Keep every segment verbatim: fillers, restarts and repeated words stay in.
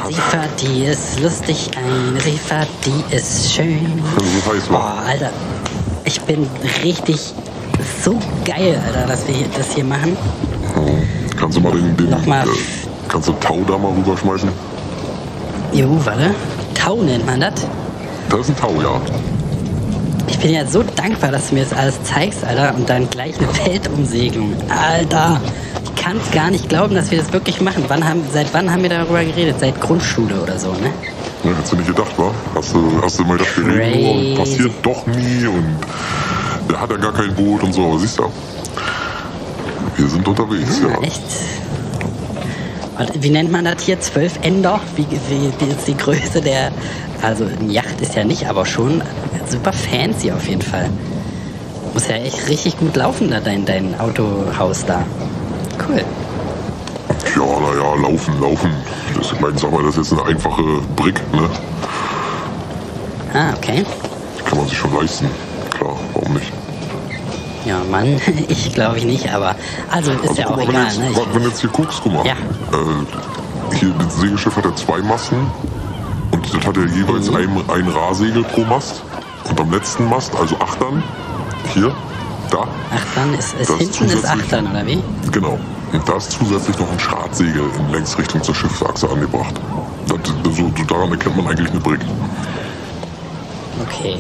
Seefahrt, die ist lustig, eine Seefahrt, die ist schön. So heiß Oh, war. Alter, ich bin richtig so geil, Alter, dass wir hier, das hier machen. Oh. Kannst du mal den, den Nochmal. äh, kannst du Tau da mal rüberschmeißen? Jo, warte. Tau nennt man das. Das ist ein Tau, ja. Ich bin ja so dankbar, dass du mir das alles zeigst, Alter, und dann gleich eine Weltumsegelung. Alter, ich kann es gar nicht glauben, dass wir das wirklich machen. Wann haben, seit wann haben wir darüber geredet? Seit Grundschule oder so, ne? Ja, hättest du nicht gedacht, wa? Hast du, hast du mal gedacht, wir reden nur und passiert doch nie und der hat ja gar kein Boot und so, aber siehst du, wir sind unterwegs, Ja, ja. echt. Und wie nennt man das hier? Zwölf Ender? Wie, wie, wie ist die Größe der... Also eine Yacht ist ja nicht, aber schon super fancy auf jeden Fall. Muss ja echt richtig gut laufen, da dein, dein Autohaus da. Cool. Ja, naja, laufen, laufen. Das, ich meine, sag mal, das ist jetzt eine einfache Brick, ne? Ah, okay. Die kann man sich schon leisten. Klar, warum nicht? Ja, Mann, ich glaube ich nicht, aber... Also ist Also ja guck auch mal, wenn, egal, jetzt, ne? Ich, wenn du jetzt hier guckst, guck mal. Ja. Äh, hier, das Segelschiff hat ja zwei Masten. Und das hat ja jeweils Mhm. ein, ein Rahsegel pro Mast. Und am letzten Mast, also Achtern, hier, da, Achtern ist, ist Das hinten ist zusätzlich- Achtern, oder wie? genau. Und da ist zusätzlich noch ein Schratsegel in Längsrichtung zur Schiffsachse angebracht. Das, so, so daran erkennt man eigentlich eine Brick. Okay.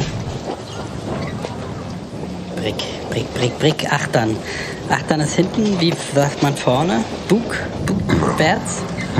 Brick, Brick, Brick, Brick, Achtern. Achtern ist hinten, wie sagt man vorne? Bug, Bugwärts.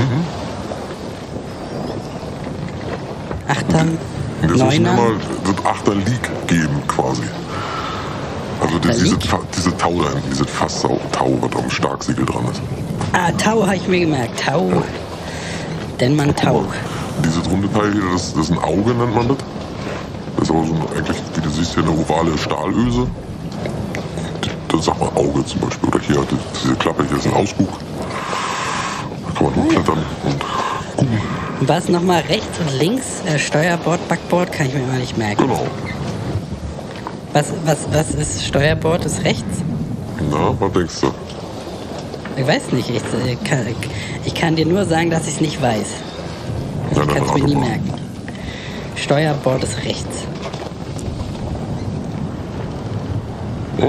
Achtern, Und jetzt müssen wir Neuner. mal das Achter-Leak geben, quasi. Also die, diese, Leak? diese Tau da hinten, diese Fasstau, Tau, was am Starksegel dran ist. Ah, Tau habe ich mir gemerkt. Tau. Denn man Tau. Dieses runde Teil hier, das, das ist ein Auge, nennt man das. Das ist aber so ein, eigentlich, wie du siehst, hier eine ovale Stahlöse. Und das sagt man Auge zum Beispiel. Oder hier, die, diese Klappe hier ist ein Ausguck. Da kann man hochklettern und gucken. Was nochmal rechts und links? Äh, Steuerbord, Backbord, kann ich mir immer nicht merken. Genau. Was, was, was ist Steuerbord? Ist rechts? Na, was denkst du? Ich weiß nicht. Ich, äh, kann, ich kann dir nur sagen, dass ich es nicht weiß. Ja, Ich dann kann es mir rate nie mal. merken. Steuerbord ist rechts. Ja?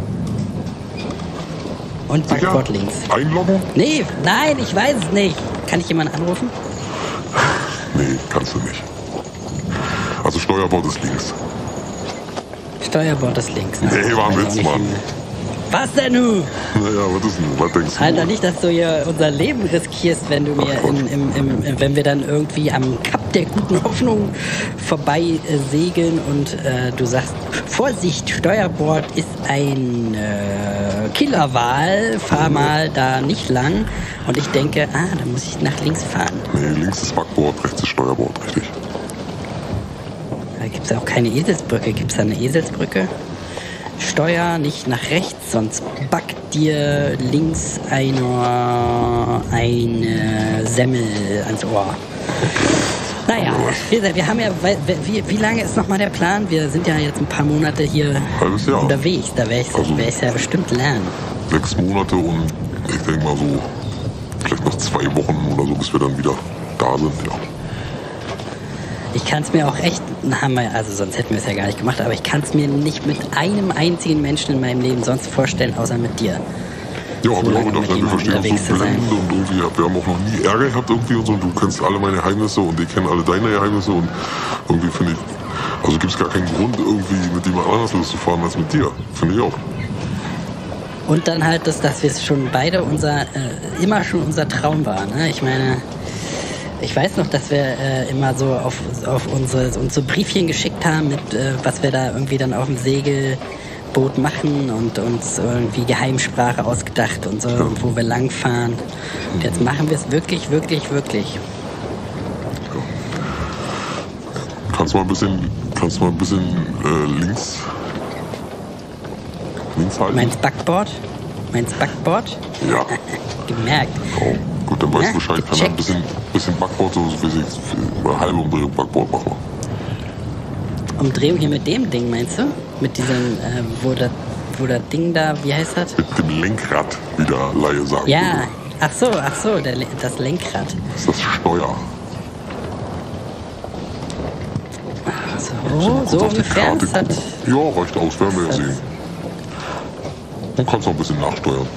Und Sicher? Backbord links. Einloggen? Nee, nein, ich weiß es nicht. Kann ich jemanden anrufen? Nee, kannst du nicht. Also Steuerbord ist links. Steuerbord ist links. Nee, war ein Weiß auch Witz, nicht, Mann. wie- Was denn nu? Naja, was ist denn? Was denkst du? Alter, nicht, dass du hier unser Leben riskierst, wenn du mir Ach, im, im, im, wenn wir dann irgendwie am Kap der guten Hoffnung vorbei äh, segeln und äh, du sagst, Vorsicht, Steuerbord ist ein äh, Killerwal, fahr mal da nicht lang. Und ich denke, ah, da muss ich nach links fahren. Nee, links ist Backbord, rechts ist Steuerbord, richtig. Da gibt es auch keine Eselsbrücke. Gibt es da eine Eselsbrücke? Steuer nicht nach rechts, sonst backt dir links einer eine Semmel ans Ohr. Naja, wie, gesagt, wir haben ja, wie, wie lange ist nochmal der Plan? Wir sind ja jetzt ein paar Monate hier Halbes Jahr. unterwegs. Da werde ich es Also- werd ich's ja bestimmt lernen. Sechs Monate und ich denke mal so, vielleicht noch zwei Wochen oder so, bis wir dann wieder da sind, ja. Ich kann es mir auch echt, haben wir, also sonst hätten wir es ja gar nicht gemacht, aber ich kann es mir nicht mit einem einzigen Menschen in meinem Leben sonst vorstellen, außer mit dir. Ja, So hab ich lange auch gedacht, mit wir jemandem verstehen uns unterwegs so zu sein. blendend und irgendwie, wir haben auch noch nie Ärger gehabt irgendwie und so und du kennst alle meine Geheimnisse und ich kenne alle deine Geheimnisse und irgendwie finde ich, also gibt es gar keinen Grund irgendwie mit jemand anders loszufahren als mit dir, finde ich auch. Und dann halt, das, dass wir es schon beide unser, äh, immer schon unser Traum war. Ne? Ich meine, ich weiß noch, dass wir äh, immer so auf, auf unsere, uns so Briefchen geschickt haben, mit äh, was wir da irgendwie dann auf dem Segelboot machen und uns irgendwie Geheimsprache ausgedacht und so, und wo wir langfahren. Und jetzt machen wir es wirklich, wirklich, wirklich. Kannst du mal ein bisschen, kannst du mal ein bisschen äh, links, links halten? Meinst Backboard? Meinst Backboard? Ja. Gemerkt. Oh, gut, dann weißt Ja, du Bescheid. Kann man ein gecheckt. bisschen, bisschen Backbord, so wie sie eine halbe Umdrehung Backbord machen. Umdrehung hier mit dem Ding, meinst du? Mit diesem, äh, wo das wo das Ding da, wie heißt das? Mit dem Lenkrad, wie der Laie sagt. Ja, ach so, ach so, der, Le- das Lenkrad. Das ist das Steuer. So, so kurz auf die ungefähr. Karte Das hat, gucken. Ja, reicht aus, werden wir ja sehen. Du kannst noch ein bisschen nachsteuern.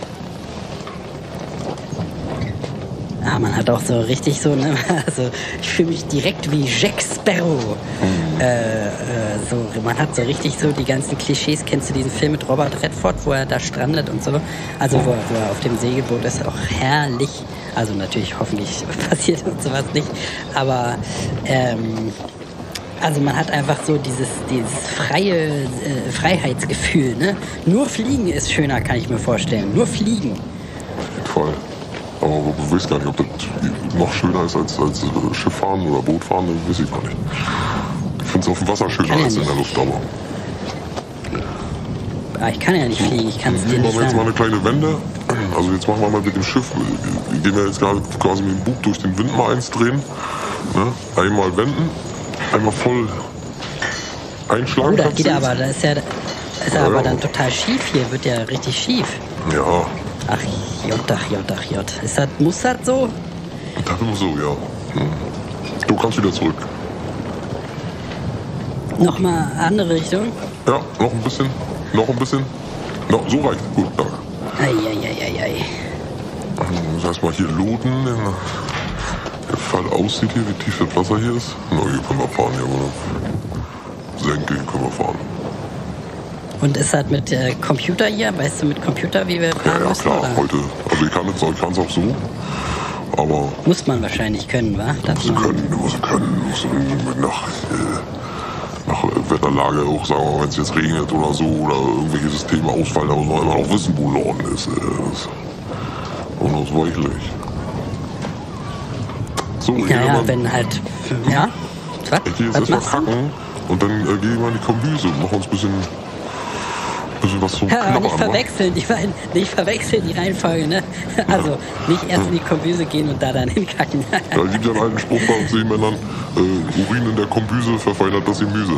ja, man hat auch so richtig so, ne, also ich fühle mich direkt wie Jack Sparrow. Mhm. Äh, äh, so, man hat so richtig so die ganzen Klischees. Kennst du diesen Film mit Robert Redford, wo er da strandet und so? Also wo, wo er auf dem Segelboot ist, auch herrlich. Also natürlich, hoffentlich passiert uns sowas nicht. Aber ähm, also man hat einfach so dieses, dieses freie äh, Freiheitsgefühl. Ne? Nur Fliegen ist schöner, kann ich mir vorstellen. Nur Fliegen. Auf jeden Fall. Aber du weißt gar nicht, ob das noch schöner ist als, als Schifffahren oder Bootfahren, das weiß ich gar nicht. Ich finde es auf dem Wasser schöner Kann ja als in der nicht. Luft, aber. Ah, ich kann ja nicht fliegen, ich kann es dir Nehmen nicht wir jetzt mal sagen. eine kleine Wende. Also jetzt machen wir mal mit dem Schiff. Wir gehen ja jetzt gerade quasi mit dem Bug durch den Wind mal eins drehen. Ne? Einmal wenden, einmal voll einschlagen. Oh, da kannst geht du er jetzt. aber, da ist ja, ist er Ja, aber ja. dann total schief hier, wird ja richtig schief. Ja, Ach J, ach J, ach J. Ist das, muss das so? da bin ich so, ja. Hm. Du kannst wieder zurück. Nochmal andere Richtung? Ja, noch ein bisschen, noch ein bisschen. No, so reicht. Gut, danke. Eieieiei. Das heißt mal hier loten, wenn der Fall aussieht hier, wie tief das Wasser hier ist. Na, hier können wir fahren, hier, oder? Senke, hier können wir fahren. Und ist das mit äh, Computer hier? Weißt du mit Computer, wie wir Ja, fahren ja, müssen? klar, Oder? heute. Also ich kann es ich kann's auch so, aber Muss man wahrscheinlich können, wa? du Dass musst man, können, du musst können, du musst irgendwie nach, äh, nach Wetterlage auch sagen, wenn es jetzt regnet oder so, oder irgendwelche Systeme ausfallen, da muss man immer noch wissen, wo Norden ist. Äh, das unausweichlich. So, ich ja, gehe ja, mal, wenn halt, ja. Was, ich geh jetzt was erstmal machst du? kacken und dann äh, gehe ich mal in die Kombüse und machen uns ein bisschen, bisschen was zum Ja, aber nicht Knabbern. wa? verwechseln, die, beiden- nicht verwechseln die Reihenfolge, ne? Also nicht erst in die Kombüse gehen und da dann hinkacken. Da gibt ja einen alten Spruch bei uns Seemännern, äh, Urin in der Kombüse verfeinert das Gemüse.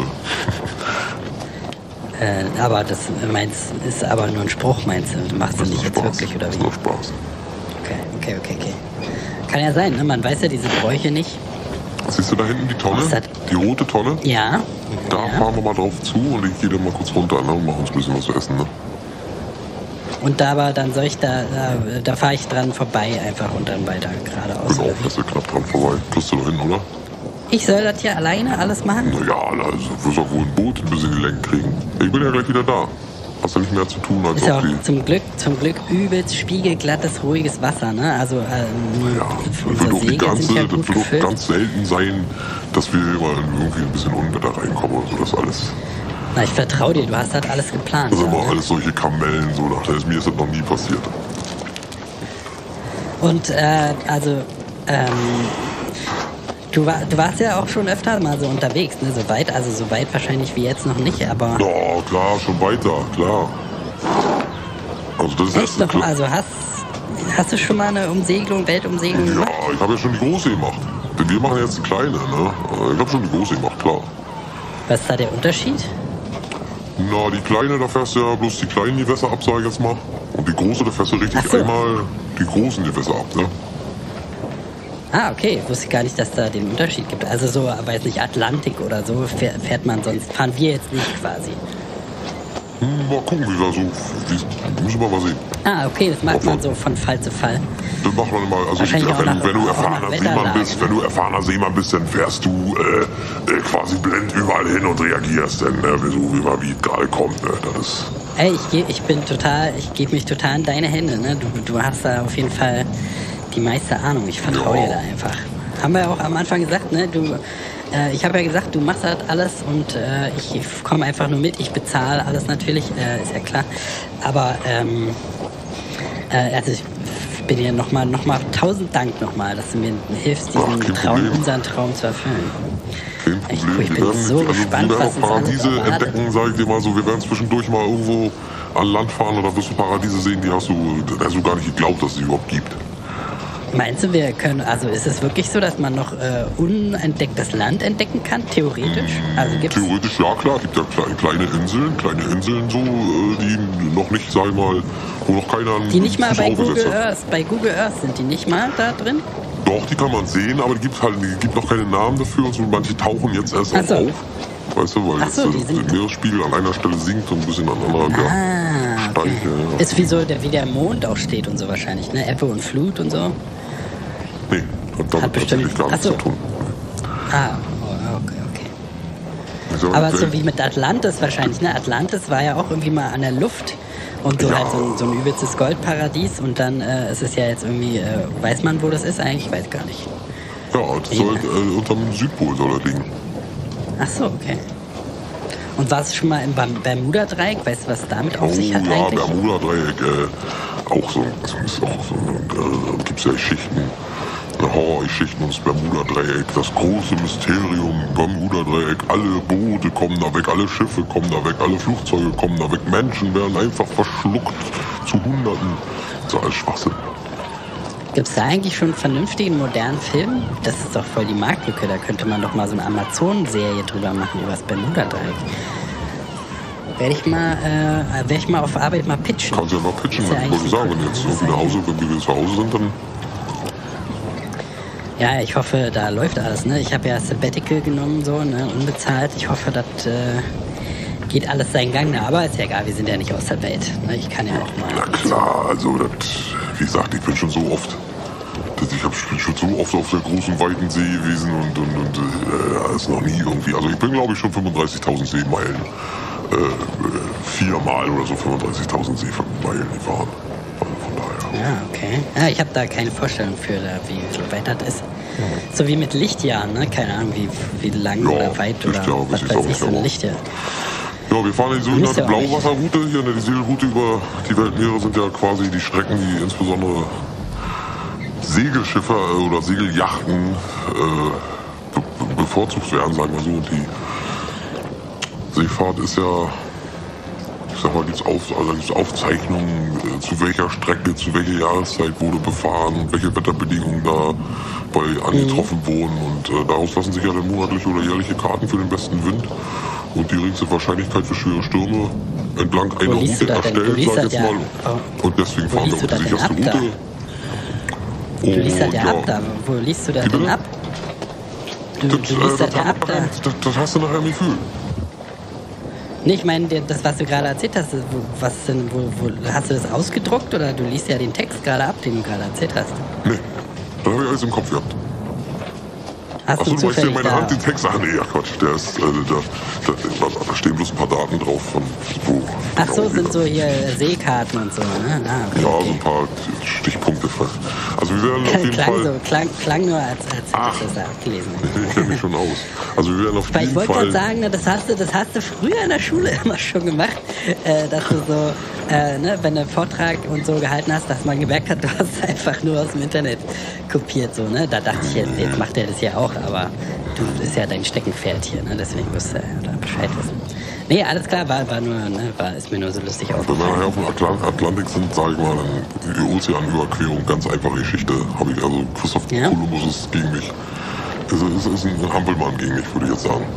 äh, aber das meinst, ist aber nur ein Spruch, meinst du? Du machst du Das nicht ist jetzt Spaß. wirklich, oder Das wie? ist nur Spaß. Okay, okay, okay, okay. Kann ja sein, ne? Man weiß ja diese Bräuche nicht. Siehst du da hinten die Tonne? Was ist das? Die rote Tonne? Ja. Da ja. fahren wir mal drauf zu und ich gehe dann mal kurz runter, ne, und machen uns ein bisschen was zu essen. Ne? Und da aber dann soll ich da, da, da fahre ich dran vorbei einfach und dann weiter geradeaus. Genau, das ist ja knapp dran vorbei. Kriegst du da hin, oder? Ich soll das hier alleine alles machen? Na ja, also du wirst auch wohl ein Boot ein bisschen gelenkt kriegen. Ich bin ja gleich wieder da. Hast ja nicht mehr zu tun, als Ist ja auf auch die... zum Glück, zum Glück übelst spiegelglattes, ruhiges Wasser, ne? Also ähm, Ja, das unsere wird auch die Segel ganze, sind ja das gut wird auch gefüllt. ganz selten sein, dass wir immer in irgendwie ein bisschen Unwetter reinkommen oder so. Das alles, Na, ich vertraue dir, du hast das alles geplant. das sind ja, immer ne? alles solche Kamellen, so. Das ist, mir ist das noch nie passiert. Und äh, also, ähm, du, war, du warst ja auch schon öfter mal so unterwegs, ne? So weit, also so weit wahrscheinlich wie jetzt noch nicht, aber Ja, klar, schon weiter, klar. Also das ist echt erst noch, klar. also hast, hast du schon mal eine Umsegelung, Weltumsegelung Ja, gemacht? ich habe ja schon die große gemacht. Denn wir machen jetzt die kleine, ne? Ich habe schon die große gemacht, klar. Was ist da der Unterschied? Na, die kleine, da fährst du ja bloß die kleinen Gewässer ab, sag ich jetzt mal. Und die große, da fährst du richtig Ach so. einmal die großen Gewässer ab, ne? Ah, okay, ich wusste gar nicht, dass da den Unterschied gibt. Also so, weiß nicht, Atlantik oder so fährt, fährt man sonst, fahren wir jetzt nicht quasi. Hm, mal gucken, wie wir so... Wie, müssen wir mal sehen. Ah, okay, das macht man so von Fall zu Fall. Das macht man immer, also Wahrscheinlich ja, auch wenn, nach- du, wenn du auch erfahrener nach Seemann Wetterlage, bist, ne? wenn du erfahrener Seemann bist, dann fährst du äh, äh, quasi blind überall hin und reagierst dann, ne, so wie man wie es gerade kommt, ne? Das ist... Ey, ich, geh, ich bin total, ich gebe mich total in deine Hände, ne? Du, du hast da auf jeden Fall die meiste Ahnung. Ich vertraue Ja. dir da einfach. Haben wir ja auch am Anfang gesagt, ne? Du, äh, ich habe ja gesagt, du machst das alles und äh, ich komme einfach nur mit. Ich bezahle alles natürlich, äh, ist ja klar. Aber ähm, äh, also ich bin dir nochmal, noch mal tausend Dank nochmal, dass du mir hilfst, Ach, diesen kein Traum, Problem. unseren Traum zu erfüllen. Kein Echt Problem. cool, ich Wir bin werden, so also, gespannt, wir werden was auch uns alles Paradiese erwartet. entdecken, sag ich dir mal so. Wir werden zwischendurch mal irgendwo an Land fahren und da wirst du Paradiese sehen, die hast du, da hast du gar nicht geglaubt, dass es die überhaupt gibt. Meinst du, wir können, also ist es wirklich so, dass man noch äh, unentdecktes Land entdecken kann, theoretisch? Also gibt's, Theoretisch ja, klar. Es gibt ja kleine, kleine Inseln, kleine Inseln so, äh, die noch nicht, sag ich mal, wo noch keiner einen die nicht mal Fuß bei aufgesetzt Google hat. Earth, bei Google Earth sind die nicht mal da drin? Doch, die kann man sehen, aber die gibt halt, die gibt noch keine Namen dafür und so. Manche tauchen jetzt erst auch so. auf. Weißt du, weil So, jetzt der Meeresspiegel an einer Stelle sinkt und ein bisschen an anderer Ah, ja, okay. steigt. Ja. Ist wie so der, wie der Mond auch steht und so wahrscheinlich, ne? Ebbe und Flut und so. Nee, hat damit tatsächlich gar nichts so. zu tun. Ah, oh, okay, okay. Wieso? Aber so wie mit Atlantis wahrscheinlich, ne? Atlantis war ja auch irgendwie mal an der Luft und so Ja. halt so ein, so ein übelstes Goldparadies und dann äh, ist es ja jetzt irgendwie, äh, weiß man, wo das ist eigentlich? Ich weiß gar nicht. Ja, das soll, äh, unterm Südpol soll er liegen. Ach so, okay. Und warst du schon mal im Berm- Bermuda-Dreieck? Weißt du, was damit auf Oh sich hat ja, eigentlich? Bermuda-Dreieck, äh, auch so, so ist auch so, äh, da gibt's ja Geschichten, eine Horrorgeschichten ums Bermuda-Dreieck, das große Mysterium, Bermuda-Dreieck, alle Boote kommen da weg, alle Schiffe kommen da weg, alle Flugzeuge kommen da weg, Menschen werden einfach verschluckt zu Hunderten. Das ist alles Schwachsinn. Gibt es da eigentlich schon einen vernünftigen, modernen Film? Das ist doch voll die Marktlücke. Da könnte man doch mal so eine Amazon-Serie drüber machen, über das Bermuda-Dreieck. Werde ich mal, äh, werde ich mal auf Arbeit mal pitchen. Kannst du ja mal pitchen, Ist ja ich wollte eigentlich sagen, ein wenn du Ko- jetzt irgendwie nach Hause, wenn wir zu Hause sind, dann Ja, ich hoffe, da läuft alles. Ne? Ich habe ja Sabbatical genommen, so, ne? Unbezahlt. Ich hoffe, das äh, geht alles seinen Gang. Na, aber ist ja egal, wir sind ja nicht aus der Welt. Ne? Ich kann ja auch na mal. klar, also das, wie gesagt, ich bin schon so oft, das, ich hab, bin schon so oft auf der großen, weiten See gewesen und, und, und äh, das ist noch nie irgendwie, also ich bin glaube ich schon fünfunddreißigtausend Seemeilen, äh, äh, viermal oder so fünfunddreißigtausend Seemeilen gefahren. Also von daher. Ja, okay. Ja, ich habe da keine Vorstellung für, da, wie, wie weit das ist. So wie mit Lichtjahren, ne? Keine Ahnung, wie, wie lang Ja, oder weit oder Lichtjahr, was weiß ich weiß auch ich, nicht, so ein aber- Lichtjahr. Ja, wir fahren die Müsst sogenannte ihr auch nicht. Blauwasserroute hier, ne, die Segelroute über die Weltmeere sind ja quasi die Strecken, die insbesondere Segelschiffe äh, oder Segelyachten äh, be be bevorzugt werden, sagen wir so. Und die Seefahrt ist ja, ich sag mal, gibt's auf, also gibt's Aufzeichnungen, äh, zu welcher Strecke, zu welcher Jahreszeit wurde befahren und welche Wetterbedingungen da bei angetroffen wurden. Und äh, daraus lassen sich ja dann monatliche oder jährliche Karten für den besten Wind und die geringste Wahrscheinlichkeit für schwere Stürme entlang einer liest du Route das denn? Du erstellen, liest sag das ich ja- jetzt mal. oh. Und deswegen Wo fahren wir liest auf du die das denn sicherste ab da? Route. Du liest das ja Und ab da. Wo liest du das Wie denn bitte? ab? Du, Das, du äh, liest das das, ja ab da. das, das hast du nachher im Gefühl. Nee, ich meine, der- das, was du gerade erzählt hast, wo, was denn, wo, wo, hast du das ausgedruckt oder du liest ja den Text gerade ab, den du gerade erzählt hast? Nee, das habe ich alles im Kopf gehabt. Hast Achso, du du meinst ja zufällig meine da... Hand den Text? Ach nee, ja Quatsch, der ist, äh, da, da, da stehen bloß ein paar Daten drauf von wo. Ach so, genau sind wir- so hier Seekarten und so, ne? Ah, okay, Ja, so okay. ein paar Stichpunkte. Also wir werden auf jeden Klang, Fall... so, klang, klang nur, als, als Ach. hättest du das da abgelesen. Ich kenne mich schon aus. Also wir werden auf Weil ich jeden wollte Fall... gerade sagen, ne, das hast, du, das hast du früher in der Schule immer schon gemacht, äh, dass du so, äh, ne, wenn du einen Vortrag und so gehalten hast, dass man gemerkt hat, du hast es einfach nur aus dem Internet kopiert. So, ne? Da dachte ich jetzt, jetzt macht er das ja auch, aber du das ist ja dein Steckenpferd hier, ne? Deswegen musst du ja da Bescheid wissen. Nee, alles klar, war, war nur, ne, war, ist mir nur so lustig Wenn wir aufgefallen. nachher auf dem Atlant Atlantik sind, sage ich mal, dann die Ozeanüberquerung, ganz einfache Geschichte. Habe ich, also Christoph Ja? Kolumbus ist gegen mich. Es ist, ist ein Hampelmann gegen mich, würde ich jetzt sagen.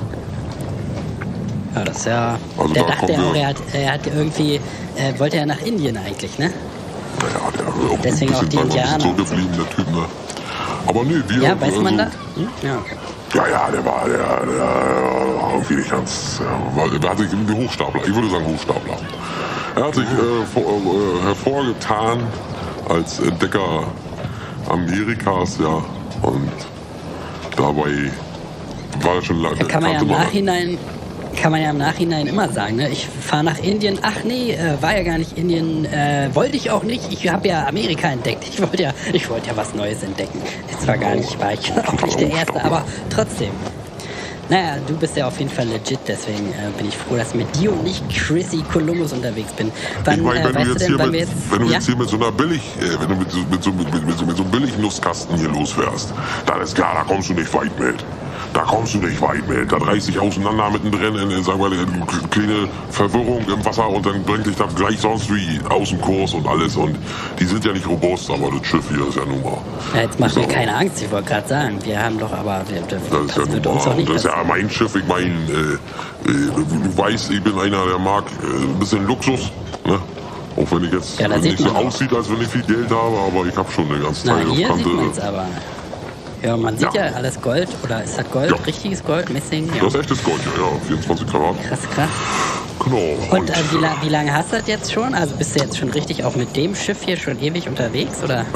Ja, das ist ja. Also der da dachte kommen ja auch, wir- er hat, er hat irgendwie, äh, wollte ja nach Indien eigentlich, ne? Naja, der ist auch Deswegen ein auch bisschen, die sagen wir, ein bisschen Indianer. zurückgeblieben, der Typ, ne? Aber nee, wir... Ja, weiß man also, das? Hm? Ja, okay. Ja, ja, der war, der, der war irgendwie nicht ganz, äh, war, der hat sich irgendwie Hochstapler, ich würde sagen Hochstapler. Er hat sich äh, vor, äh, hervorgetan als Entdecker Amerikas, ja, und dabei war er schon lange. Da kann man ja im kannte man- Nachhinein, kann man ja im Nachhinein immer sagen, ne? Ich fahre nach Indien, ach nee, äh, war ja gar nicht Indien, äh, wollte ich auch nicht, ich habe ja Amerika entdeckt, ich wollte ja, ich wollte ja was Neues entdecken. Jetzt war gar nicht, war ich auch nicht der Erste, aber trotzdem. Naja, du bist ja auf jeden Fall legit, deswegen äh, bin ich froh, dass mit dir und nicht Chrissy Columbus unterwegs bin. Wann, Ich meine, äh, wenn, weißt du jetzt du denn, hier wann mit, wir jetzt... wenn du ja? jetzt hier mit so einer Billig, äh, wenn du mit, so- mit, so, mit, mit, mit, so, mit so einem Billig-Nusskasten hier losfährst, dann ist klar, da kommst du nicht weit mit. Da kommst du nicht weit mit. Da reißt dich auseinander mittendrin in, in, sagen wir, in eine kleine Verwirrung im Wasser und dann bringt dich das gleich sonst wie aus dem Kurs und alles. Und die sind ja nicht robust, aber das Schiff hier ist ja nun mal. Ja, jetzt mach ist mir aber- keine Angst, ich wollte gerade sagen, wir haben doch aber... Wir, das Das ist ja wird nun uns doch mal. nicht Das ist ja passieren. mein Schiff. Ich meine, äh, äh, du, du weißt, ich bin einer, der mag äh, ein bisschen Luxus. Ne? Auch wenn ich jetzt Ja, da nicht sieht so man auch. aussieht, als wenn ich viel Geld habe, aber ich habe schon eine ganze Na, Teil auf hier sieht Kante. man es aber. Ja, man sieht ja, Ja. alles Gold. Oder ist das Gold? Ja. Richtiges Gold? Messing? Ja. Das ist echtes Gold, ja, ja, vierundzwanzig Karat. Krass, krass. Genau. Und äh, wie, la wie lange hast du das jetzt schon? Also bist du jetzt schon richtig auch mit dem Schiff hier schon ewig unterwegs, oder?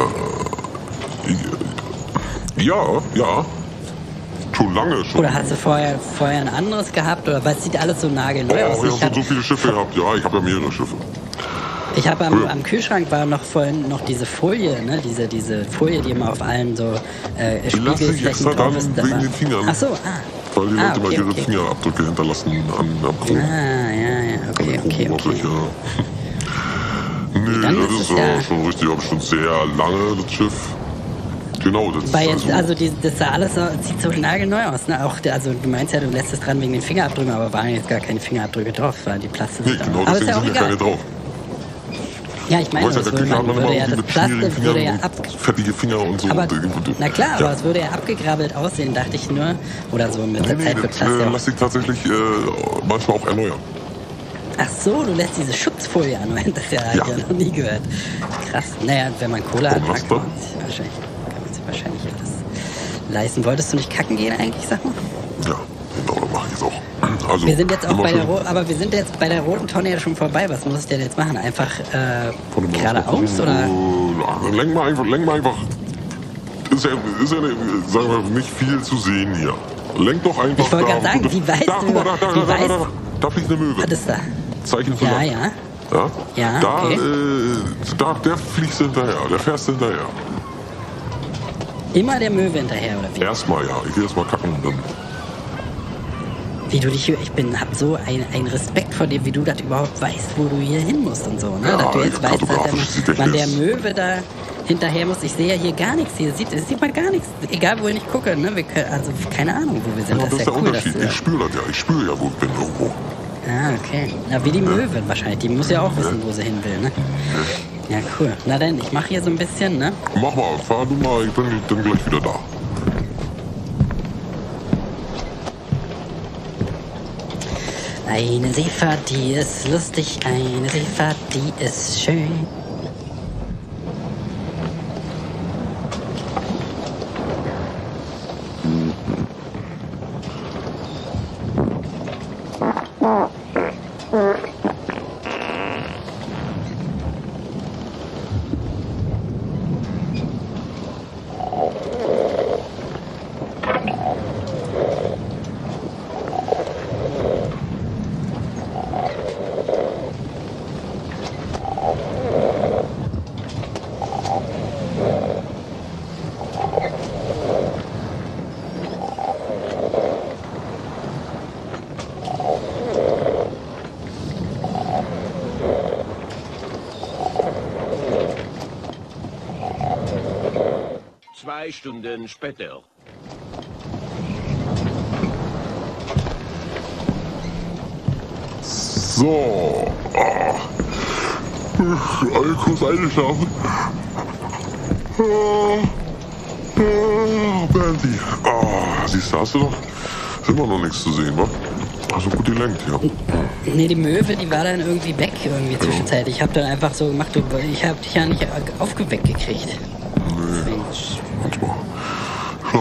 Ja, ja. Schon lange schon. Oder hast du vorher, vorher ein anderes gehabt? Oder weil es sieht alles so nagelneu Oh, aus. ich Ich habe habe schon so viele Schiffe gehabt. Ja, ich habe ja mehrere Schiffe. ich hab am, Ja. am Kühlschrank war noch vorhin noch diese Folie, ne? Diese, diese Folie, die immer auf allen so äh, Die lasse ich Spiegelflächen extra drauf dann ist. Da wegen war- den Fingern. Ach so, ah. Weil die Ah, Leute mal okay, ihre okay. Fingerabdrücke hinterlassen an, am Chrom. Ah, ja, ja, okay, okay, okay. Oberfläche. Nee, Dann das ist ist es ja ja- schon richtig, aber schon sehr lange, das Schiff. Genau, das Weil ist jetzt, also die, das sah alles so, sieht so nagelneu aus, ne? Auch der, also du meinst ja, du lässt es dran wegen den Fingerabdrücken, aber waren jetzt gar keine Fingerabdrücke drauf, weil die Plastik Nee, ist da. genau, Aber ist deswegen ja auch sind ja keine egal. drauf. Ja, ich meine, Weißt du, das der würde, Küche hat man man würde immer ja irgendwie das mit schmierigen Plastik würde ja Fingern ab. und fettige Finger und so. Aber, Und, und, na klar, ja. aber es würde ja abgegrabbelt aussehen, dachte ich nur. Oder so mit der Nee, Zeit nee, wird das Plastik äh, auch. lasse ich tatsächlich äh, manchmal auch erneuern. Ach so, du lässt diese Schutzfolie an, das ja, hab ich Ja. ja noch nie gehört. Krass. Naja, wenn man Cola hat, Warum hast kann du? man sich wahrscheinlich, kann man sich wahrscheinlich alles leisten. Wolltest du nicht kacken gehen eigentlich, sag mal? Ja, genau, das mache ich jetzt auch. Also, Wir sind jetzt auch immer bei der schön Ro aber wir sind jetzt bei der roten Tonne ja schon vorbei. Was muss ich denn jetzt machen? Einfach äh, von dem geradeaus Ausgucken, oder? äh, lenk mal einfach, lenk mal einfach. Ist ja, ist ja sagen wir, nicht viel zu sehen hier. Lenk doch einfach. Ich wollte da, gerade sagen, wo du- wie weißt da, du- guck mal, da, da, wie da, da, da, weißt- da, da fliegt eine Möwe. Was ist da? Zeichen für Ja, Land. ja. Ja, Ja, da, okay. äh, da, der fliegst du hinterher, der fährst du hinterher. Immer der Möwe hinterher oder wie? Erstmal, ja, ich gehe erstmal kacken und dann. Wie du dich, ich bin, hab so ein, ein Respekt vor dir, wie du das überhaupt weißt, wo du hier hin musst und so, ne? Ja, dass du jetzt weißt, dass kartografisch sieht der, der man der hier- Möwe da hinterher muss. Ich sehe ja hier gar nichts. Hier sieht, sieht man gar nichts. Egal, wo ich gucke, ne? Wir können, also keine Ahnung, wo wir sind. Ja, das das ist ist ja der cool, dass Unterschied. du. Ich spüre das ja, ich spüre ja, wo ich bin irgendwo. Ah, okay. Na, wie die Möwe wahrscheinlich. Die muss ja auch wissen, wo sie hin will, ne? Ja, cool. Na dann, ich mache hier so ein bisschen, ne? Mach mal, fahr du mal, ich bin dann gleich wieder da. Eine Seefahrt, die ist lustig, eine Seefahrt, die ist schön. Zwei Stunden später. So. Ah. Alle kurz eingeschlafen. Ah. Ah, Berndi. Ah, siehst du, hast du doch. Ist immer noch nichts zu sehen, wa? Also gut gelenkt, ja. Nee, die Möwe, die war dann irgendwie weg, irgendwie zwischenzeitlich. Ich habe dann einfach so gemacht, du- ich habe dich ja nicht aufgeweckt gekriegt. Deswegen Manchmal. Ja.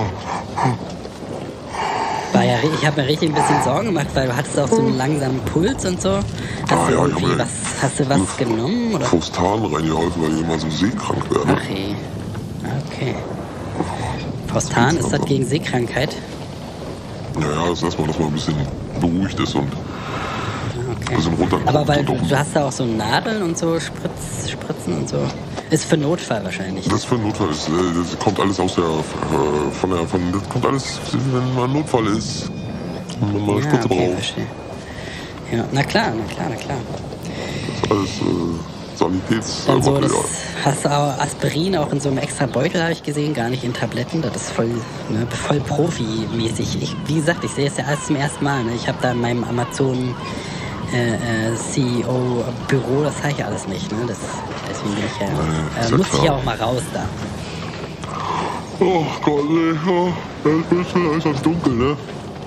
war ja, ri- ich habe mir richtig ein bisschen Sorgen gemacht, weil du hattest auch so einen langsamen Puls und so. Hast Ah, du ja, ich irgendwie hab mir- was, hast du was genommen? Oder? Faustan reingeholfen, weil ich immer so seekrank werde. Ach je. Okay. Faustan, ist das gegen Seekrankheit? Naja, das erstmal, dass man ein bisschen beruhigt ist und Okay. ein bisschen runterkommt. Aber weil du, und du hast da auch so Nadeln und so Spritz, Spritzen und so. Ist für Notfall wahrscheinlich. das für einen Notfall ist, äh, das kommt alles aus der, äh, von der, von, das kommt alles, wenn mal ein Notfall ist, wenn man mal eine Ja, Spritze okay, braucht. verstehe. Ja, na klar, na klar, na klar. Das ist alles äh, Sanitäts... Dann so, das Material. hast du auch Aspirin auch in so einem extra Beutel, habe ich gesehen, gar nicht in Tabletten. Das ist voll, ne, voll Profi-mäßig. Ich, wie gesagt, ich sehe es ja alles zum ersten Mal. Ne? Ich habe da in meinem Amazon äh, äh, C E O-Büro, das habe ich alles nicht. Ne? Das, deswegen bin ich ja, Nee, ist äh, ja musste ich klar. ja auch mal raus da. Oh Gott, nee, oh, jetzt ist es alles dunkel, ne?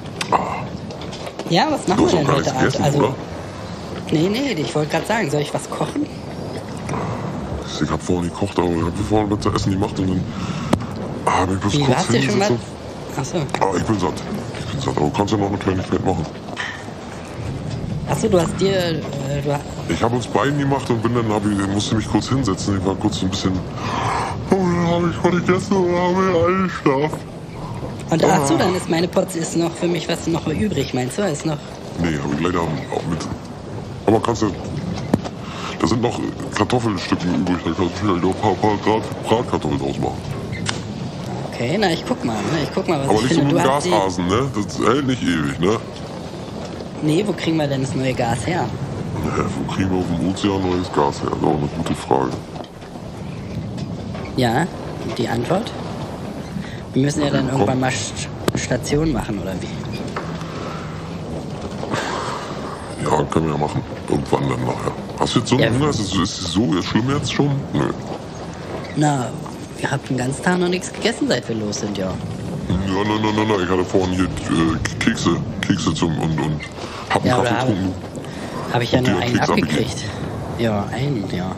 Ja, was machen Du wir hast denn doch gar heute nichts Abend? gegessen, Also, oder? nee, nee, ich wollte gerade sagen, soll ich was kochen? Ich hab vorhin gekocht, aber ich hab vorhin was zu essen gemacht und dann... Ah, ich muss Wie, kurz hast du schon mal... hinsetzen. Achso. Ah, ich bin satt. Ich bin satt. Aber du kannst ja noch eine Kleinigkeit machen. Achso, du hast dir... Äh, du hast, Ich habe uns beiden gemacht und bin dann, hab ich, musste mich kurz hinsetzen. Ich war kurz so ein bisschen... Oh, dann habe ich was gegessen und habe ich eingeschlafen. und achso, dann ist meine Potze ist noch für mich was noch übrig, meinst du? Ist noch... Nee, habe ich leider auch mit. Aber kannst du... Da sind noch Kartoffelstücken übrig. Da kannst du vielleicht auch ein paar, paar Brat, Bratkartoffeln draus machen. Okay, na, ich guck mal, ne? Ich guck mal, was Aber ich nicht so finde. mit Du dem hast die... Gashasen, ne? Das hält nicht ewig, ne? Nee, wo kriegen wir denn das neue Gas her? Ja, wo kriegen wir auf dem Ozean neues Gas her? Das ist auch eine gute Frage. Ja, die Antwort? Wir müssen ja dann Komm. irgendwann mal St- Station machen, oder wie? Ja, können wir ja machen. Irgendwann dann nachher. Hast du jetzt so einen Ja. Hunger? Ist es ist es so schlimm jetzt schon? Nö. Na, wir haben den ganzen Tag noch nichts gegessen, seit wir los sind, ja. Ja, nein, nein, nein, nein. Ich hatte vorhin hier äh, Kekse, Kekse zum und, und hab einen Ja, Kaffee oder hab- getrunken. Habe ich ja Und nur die einen Keks abgekriegt. Ja, einen, ja.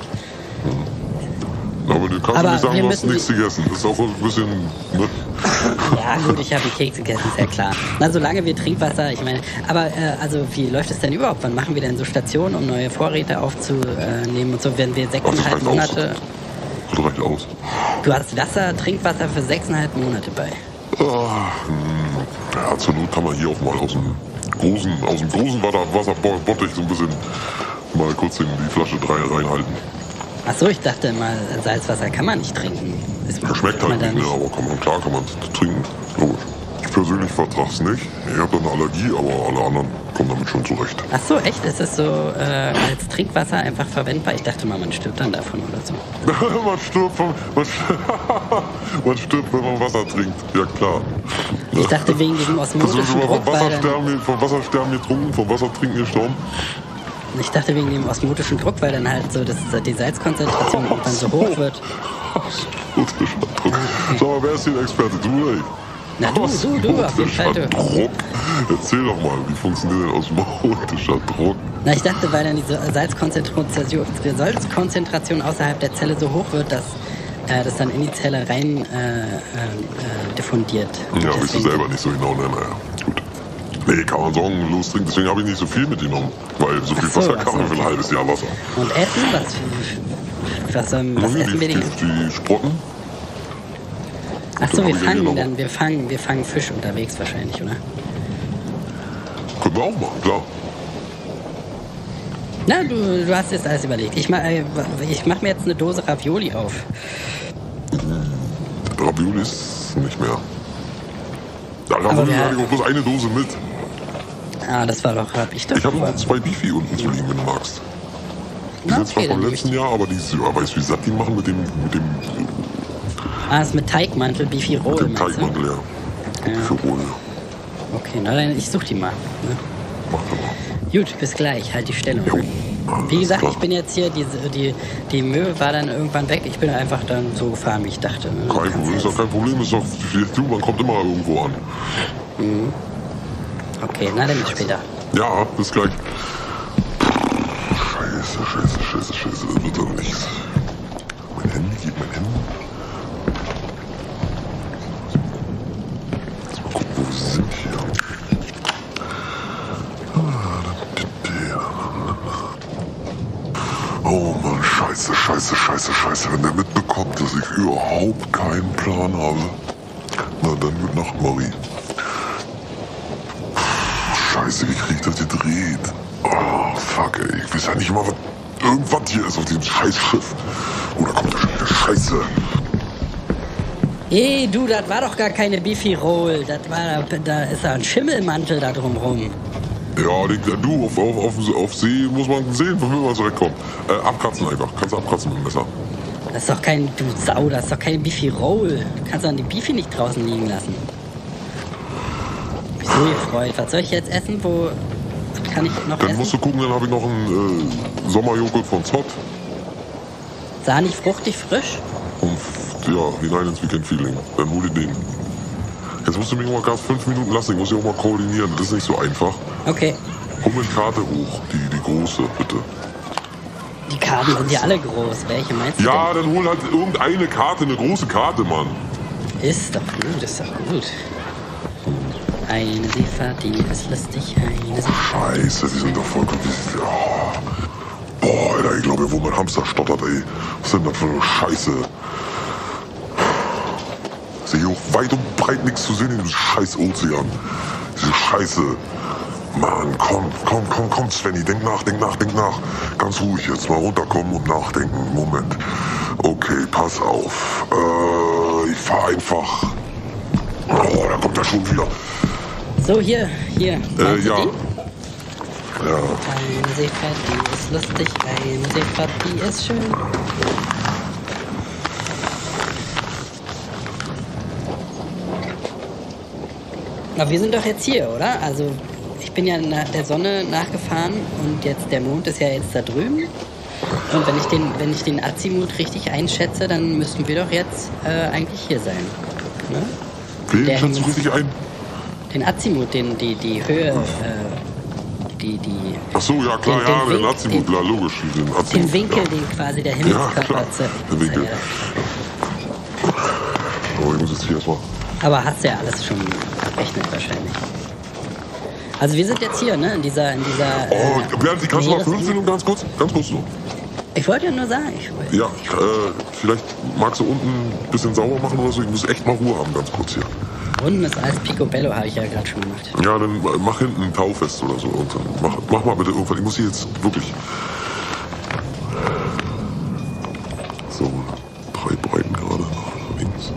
Aber du kannst Aber mir nicht sagen, wir du hast müssen nichts gegessen. Das ist auch ein bisschen... Ne? Ja, gut, ich habe die Kekse gegessen, ist ja klar. Na, solange wir Trinkwasser, ich meine, aber äh, also wie läuft es denn überhaupt? Wann machen wir denn so Stationen, um neue Vorräte aufzunehmen und so, wenn wir Ach, sechseinhalb das reicht Monate... aus. Das reicht aus. Du hast Wasser, Trinkwasser für sechseinhalb Monate bei. Ah, hm. Ja, zur Not kann man hier auch mal aus dem großen, aus dem großen Wasser, Wasserbottich so ein bisschen mal kurz in die Flasche drei reinhalten. Ach so, ich dachte mal, Salzwasser kann man nicht trinken. Ist, Das schmeckt ist man halt da nicht, ne? Aber kann man, klar kann man es trinken. Logisch. Ich persönlich vertrag's nicht. Ich habe da eine Allergie, aber alle anderen kommen damit schon zurecht. Ach so, echt? Ist es so äh, als Trinkwasser einfach verwendbar? Ich dachte mal, man stirbt dann davon oder so. man, stirbt vom, man, man stirbt, wenn man Wasser trinkt. Ja, klar. Ich dachte wegen diesem Hast du osmotischen schon mal vom Druck, weil dann, Wassersterben, vom Wassersterben getrunken, vom Wassertrinken gestorben? ich dachte wegen dem osmotischen Druck, weil dann halt so dass die Salzkonzentration irgendwann so hoch wird. Osmotischer Druck. Sag mal, wer ist hier der Experte? Du oder ich? Na du, du, du, auf jeden Fall du. Druck? Erzähl doch mal, wie funktioniert denn osmotischer Druck? Na, ich dachte, weil dann die Salzkonzentration die Salzkonzentration außerhalb der Zelle so hoch wird, dass äh, das dann in die Zelle rein äh, äh, diffundiert. Und Ja, weißt du deswegen- selber nicht so genau, ne? Naja, gut. Nee, kann man sagen, los trinken. Deswegen habe ich nicht so viel mitgenommen. Weil so viel Ach so, Wasser ach kann man so. für ein halbes Jahr Wasser. Und Essen? Was, was, ähm, was die, essen wir die, denn? die, die Sprotten? Achso, dann wir hab ich ja hier fangen noch- dann, wir fangen, wir fangen Fisch unterwegs wahrscheinlich, oder? Können wir auch machen, klar. Na, du, du hast jetzt alles überlegt. Ich mach, äh, ich mach mir jetzt eine Dose Ravioli auf. Ravioli ist nicht mehr. Ja, Aber Ravioli wir- hatte ich auch bloß eine Dose mit. Ah, das war doch, hab ich doch Ich habe nur. noch zwei Beefy unten zu liegen, wenn du magst. Die Na, sind zwar okay, vom dann nehm letzten ich- Jahr, aber die ist, ja, weißt du, wie satt die machen mit dem, mit dem, Ah, ist mit Teigmantel, Beefy mit Roll, dem meinst du? Teigmantel, ja. Ja. Für Rolle. Okay, na dann, ich such die mal. Ne? Mach doch mal. Gut, bis gleich, halt die Stellung. Jo. Alles Wie gesagt, klar. ich bin jetzt hier, die, die, die Möwe war dann irgendwann weg. Ich bin einfach dann so gefahren, wie ich dachte. Ne? Kein Kannst Problem, ist doch jetzt- kein Problem, ist doch, du, man kommt immer irgendwo an. Okay, na dann bis später. Ja, bis gleich. Scheiße, scheiße, scheiße, scheiße, das wird doch nichts. Mein Handy geht mein Handy. Jetzt mal gucken, wo wir sind hier. Oh Mann, scheiße, scheiße, scheiße, scheiße. Wenn der mitbekommt, dass ich überhaupt keinen Plan habe, na dann wird Nacht, Marie. Scheiße, wie krieg ich das gedreht? Oh, fuck, ey. Ich weiß ja nicht mal, was irgendwas hier ist auf diesem scheiß Schiff. Oh, da kommt da schon wieder Scheiße. Ey, du, das war doch gar keine Beefy Roll. Das war, da ist ja ein Schimmelmantel da drumrum. Ja, den, du, auf, auf, auf, auf See muss man sehen, wofür man zurechtkommt. Äh, abkratzen einfach. Kannst du abkratzen mit dem Messer. Das ist doch kein, du Sau, das ist doch keine Beefy Roll. Du kannst doch die Beefy nicht draußen liegen lassen. Wieso, ihr Freund? Was soll ich jetzt essen? Wo was kann ich noch Dann essen? musst du gucken, dann habe ich noch einen äh, Sommerjoghurt von Zott. Sahnig, fruchtig, frisch? Und ja, hinein ins Weekend-Feeling. Dann hol dir den. Jetzt musst du mich mal gerade fünf Minuten lassen. Ich muss dich auch mal koordinieren. Das ist nicht so einfach. Okay. Hol mir die Karte hoch. Die, die große, bitte. Die Karten sind ja alle groß. Welche meinst du Ja, denn? dann hol halt irgendeine Karte, eine große Karte, Mann. Ist doch gut, ist doch gut. Eine Seefahrt, die ist lustig, eine Seefahrt. Scheiße, die sind doch vollkommen... Oh. Boah, Alter, ich glaube, wo mein Hamster stottert, ey. Was sind das für eine Scheiße? Ist hier auch weit und breit nichts zu sehen in diesem scheiß Ozean. Diese Scheiße. Mann, komm, komm, komm, komm, Svenny, denk nach, denk nach, denk nach. Ganz ruhig jetzt, mal runterkommen und nachdenken. Moment. Okay, pass auf. Äh, ich fahr einfach... Oh, da kommt er schon wieder. So, hier, hier. Äh, ja. Die? Ja. Eine Seefahrt, die ist lustig, eine Seefahrt, die ist schön. Aber wir sind doch jetzt hier, oder? Also, ich bin ja nach der Sonne nachgefahren und jetzt der Mond ist ja jetzt da drüben. Und wenn ich den, wenn ich den Azimut richtig einschätze, dann müssten wir doch jetzt äh, eigentlich hier sein. Ne? Wen Der schätzt du Himmel- richtig ein? Den Azimut, den, die, die Höhe, äh, die, die, Ach so, ja klar, Den- ja, den den Wink- Azimut, den- klar, logisch. Den, Azimut, den Winkel, ja. den quasi der Ja, Himmelskörper klar, ze- der Winkel. ze- Aber ich muss jetzt hier erstmal... Aber hast ja alles schon errechnet wahrscheinlich. Also wir sind jetzt hier, ne, in dieser, in dieser. Oh, äh, Bernd, kannst du mal Meeres- fünfzehn und ganz kurz? Ganz kurz nur. Ich wollte ja nur sagen, ich wollte. Ja, äh, vielleicht magst du unten ein bisschen sauber machen oder so. Ich muss echt mal Ruhe haben, ganz kurz hier. Unten ist alles Picobello, habe ich ja gerade schon gemacht. Ja, dann mach hinten ein Taufest oder so. Und dann mach, mach mal bitte irgendwann. Ich muss hier jetzt wirklich... So, drei Breitengrade nach links.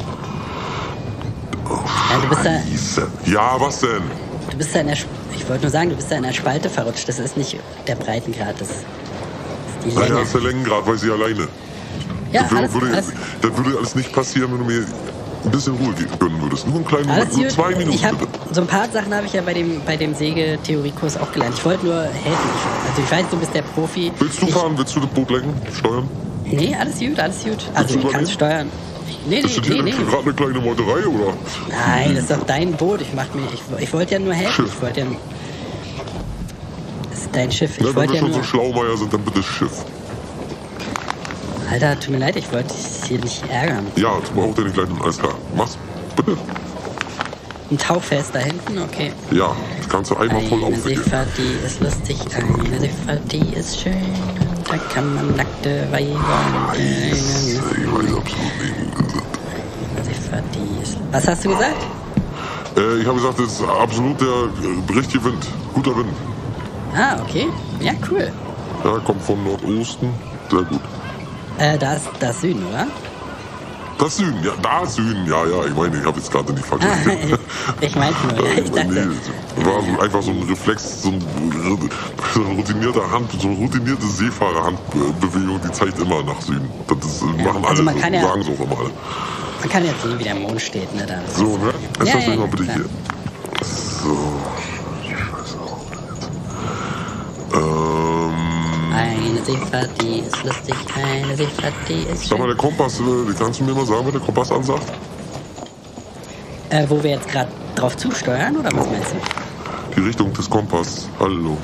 Oh, Ja, du bist da- Scheiße. Ja, was denn? Du bist da in der. Sp- Ich wollte nur sagen, du bist da in der Spalte verrutscht. Das ist nicht der Breitengrad, das ist die Naja, Länge. das ist der Längengrad, weiß ich alleine. Ja, das, würde, alles, würde, alles, das würde alles nicht passieren, wenn du mir ein bisschen Ruhe gönnen würdest. Nur einen kleinen alles Moment, nur gut. zwei Minuten Ich hab, bitte. so ein paar Sachen habe ich ja bei dem, bei dem Sägetheoriekurs auch gelernt. Ich wollte nur helfen. Ich, also ich weiß, du bist der Profi. Willst du ich, fahren? Willst du das Boot lenken? Steuern? Nee, alles gut, alles gut. Also du ich kann übernehmen? steuern. Nee, Ist nee, das hier nee, nee. gerade eine kleine Meuterei, oder? Nein, das ist doch dein Boot. Ich mach mir, ich, ich wollte ja nur helfen. Schiff. Ich wollte ja. Das ist dein Schiff. Ich Na, wenn wollte wir ja schon nur. so Schlaumeier sind, dann bitte Schiff. Alter, tut mir leid, ich wollte dich hier nicht ärgern. Ja, tu mal auch den gleichen. Alles klar. Mach's. Bitte. Ein Tauchfest da hinten, okay. Ja, das kannst du einmal voll Eine aufwickeln. Seefahrt, die ist lustig. Eine Seefahrt, die ist schön. Da kann man nackte Weiber. Scheiße, ich weiß absolut nicht. Eine Seefahrt, die ist. Was hast du gesagt? Äh, ich habe gesagt, das ist absolut der äh, richtige Wind. Guter Wind. Ah, okay. Ja, cool. Ja, kommt von Nordosten. Sehr gut. Äh, da ist das Süden, oder? Das Süden, ja, da ist Süden. Ja, ja, ich meine, ich habe jetzt gerade nicht Ah, vergessen. ich meinte nur. Äh, Ich dachte. nee, war so einfach so ein Reflex, so, ein, so eine routinierte Hand, so eine routinierte Seefahrerhandbewegung, die zeigt immer nach Süden. Das ist, machen also alle, man kann ja- sagen so auch immer alle. Man kann jetzt sehen, wie der Mond steht, ne? Da. So, ne? Jetzt Ja, lass ja, mich mal ja, bitte klar. hier. So. Scheiße, auch jetzt. Ähm, Eine Seefahrt, die ist lustig. Eine Seefahrt, die ist sag mal, schön. der Kompass, äh, kannst du mir mal sagen, was der Kompass ansagt? Äh, wo wir jetzt gerade drauf zusteuern, oder was meinst du? Die Richtung des Kompasses. Hallo.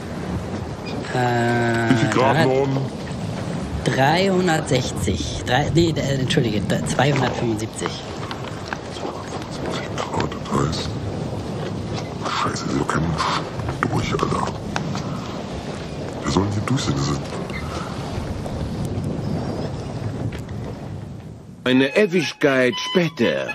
Äh, Wie viel Grad Norden? dreihundertsechzig. Drei, nee, äh, entschuldige, zweihundertfünfundsiebzig. Grad, das heißt. Scheiße, ist doch kein Mensch durch, Alter. Wer soll denn hier durch sein? Das ist Eine Ewigkeit später.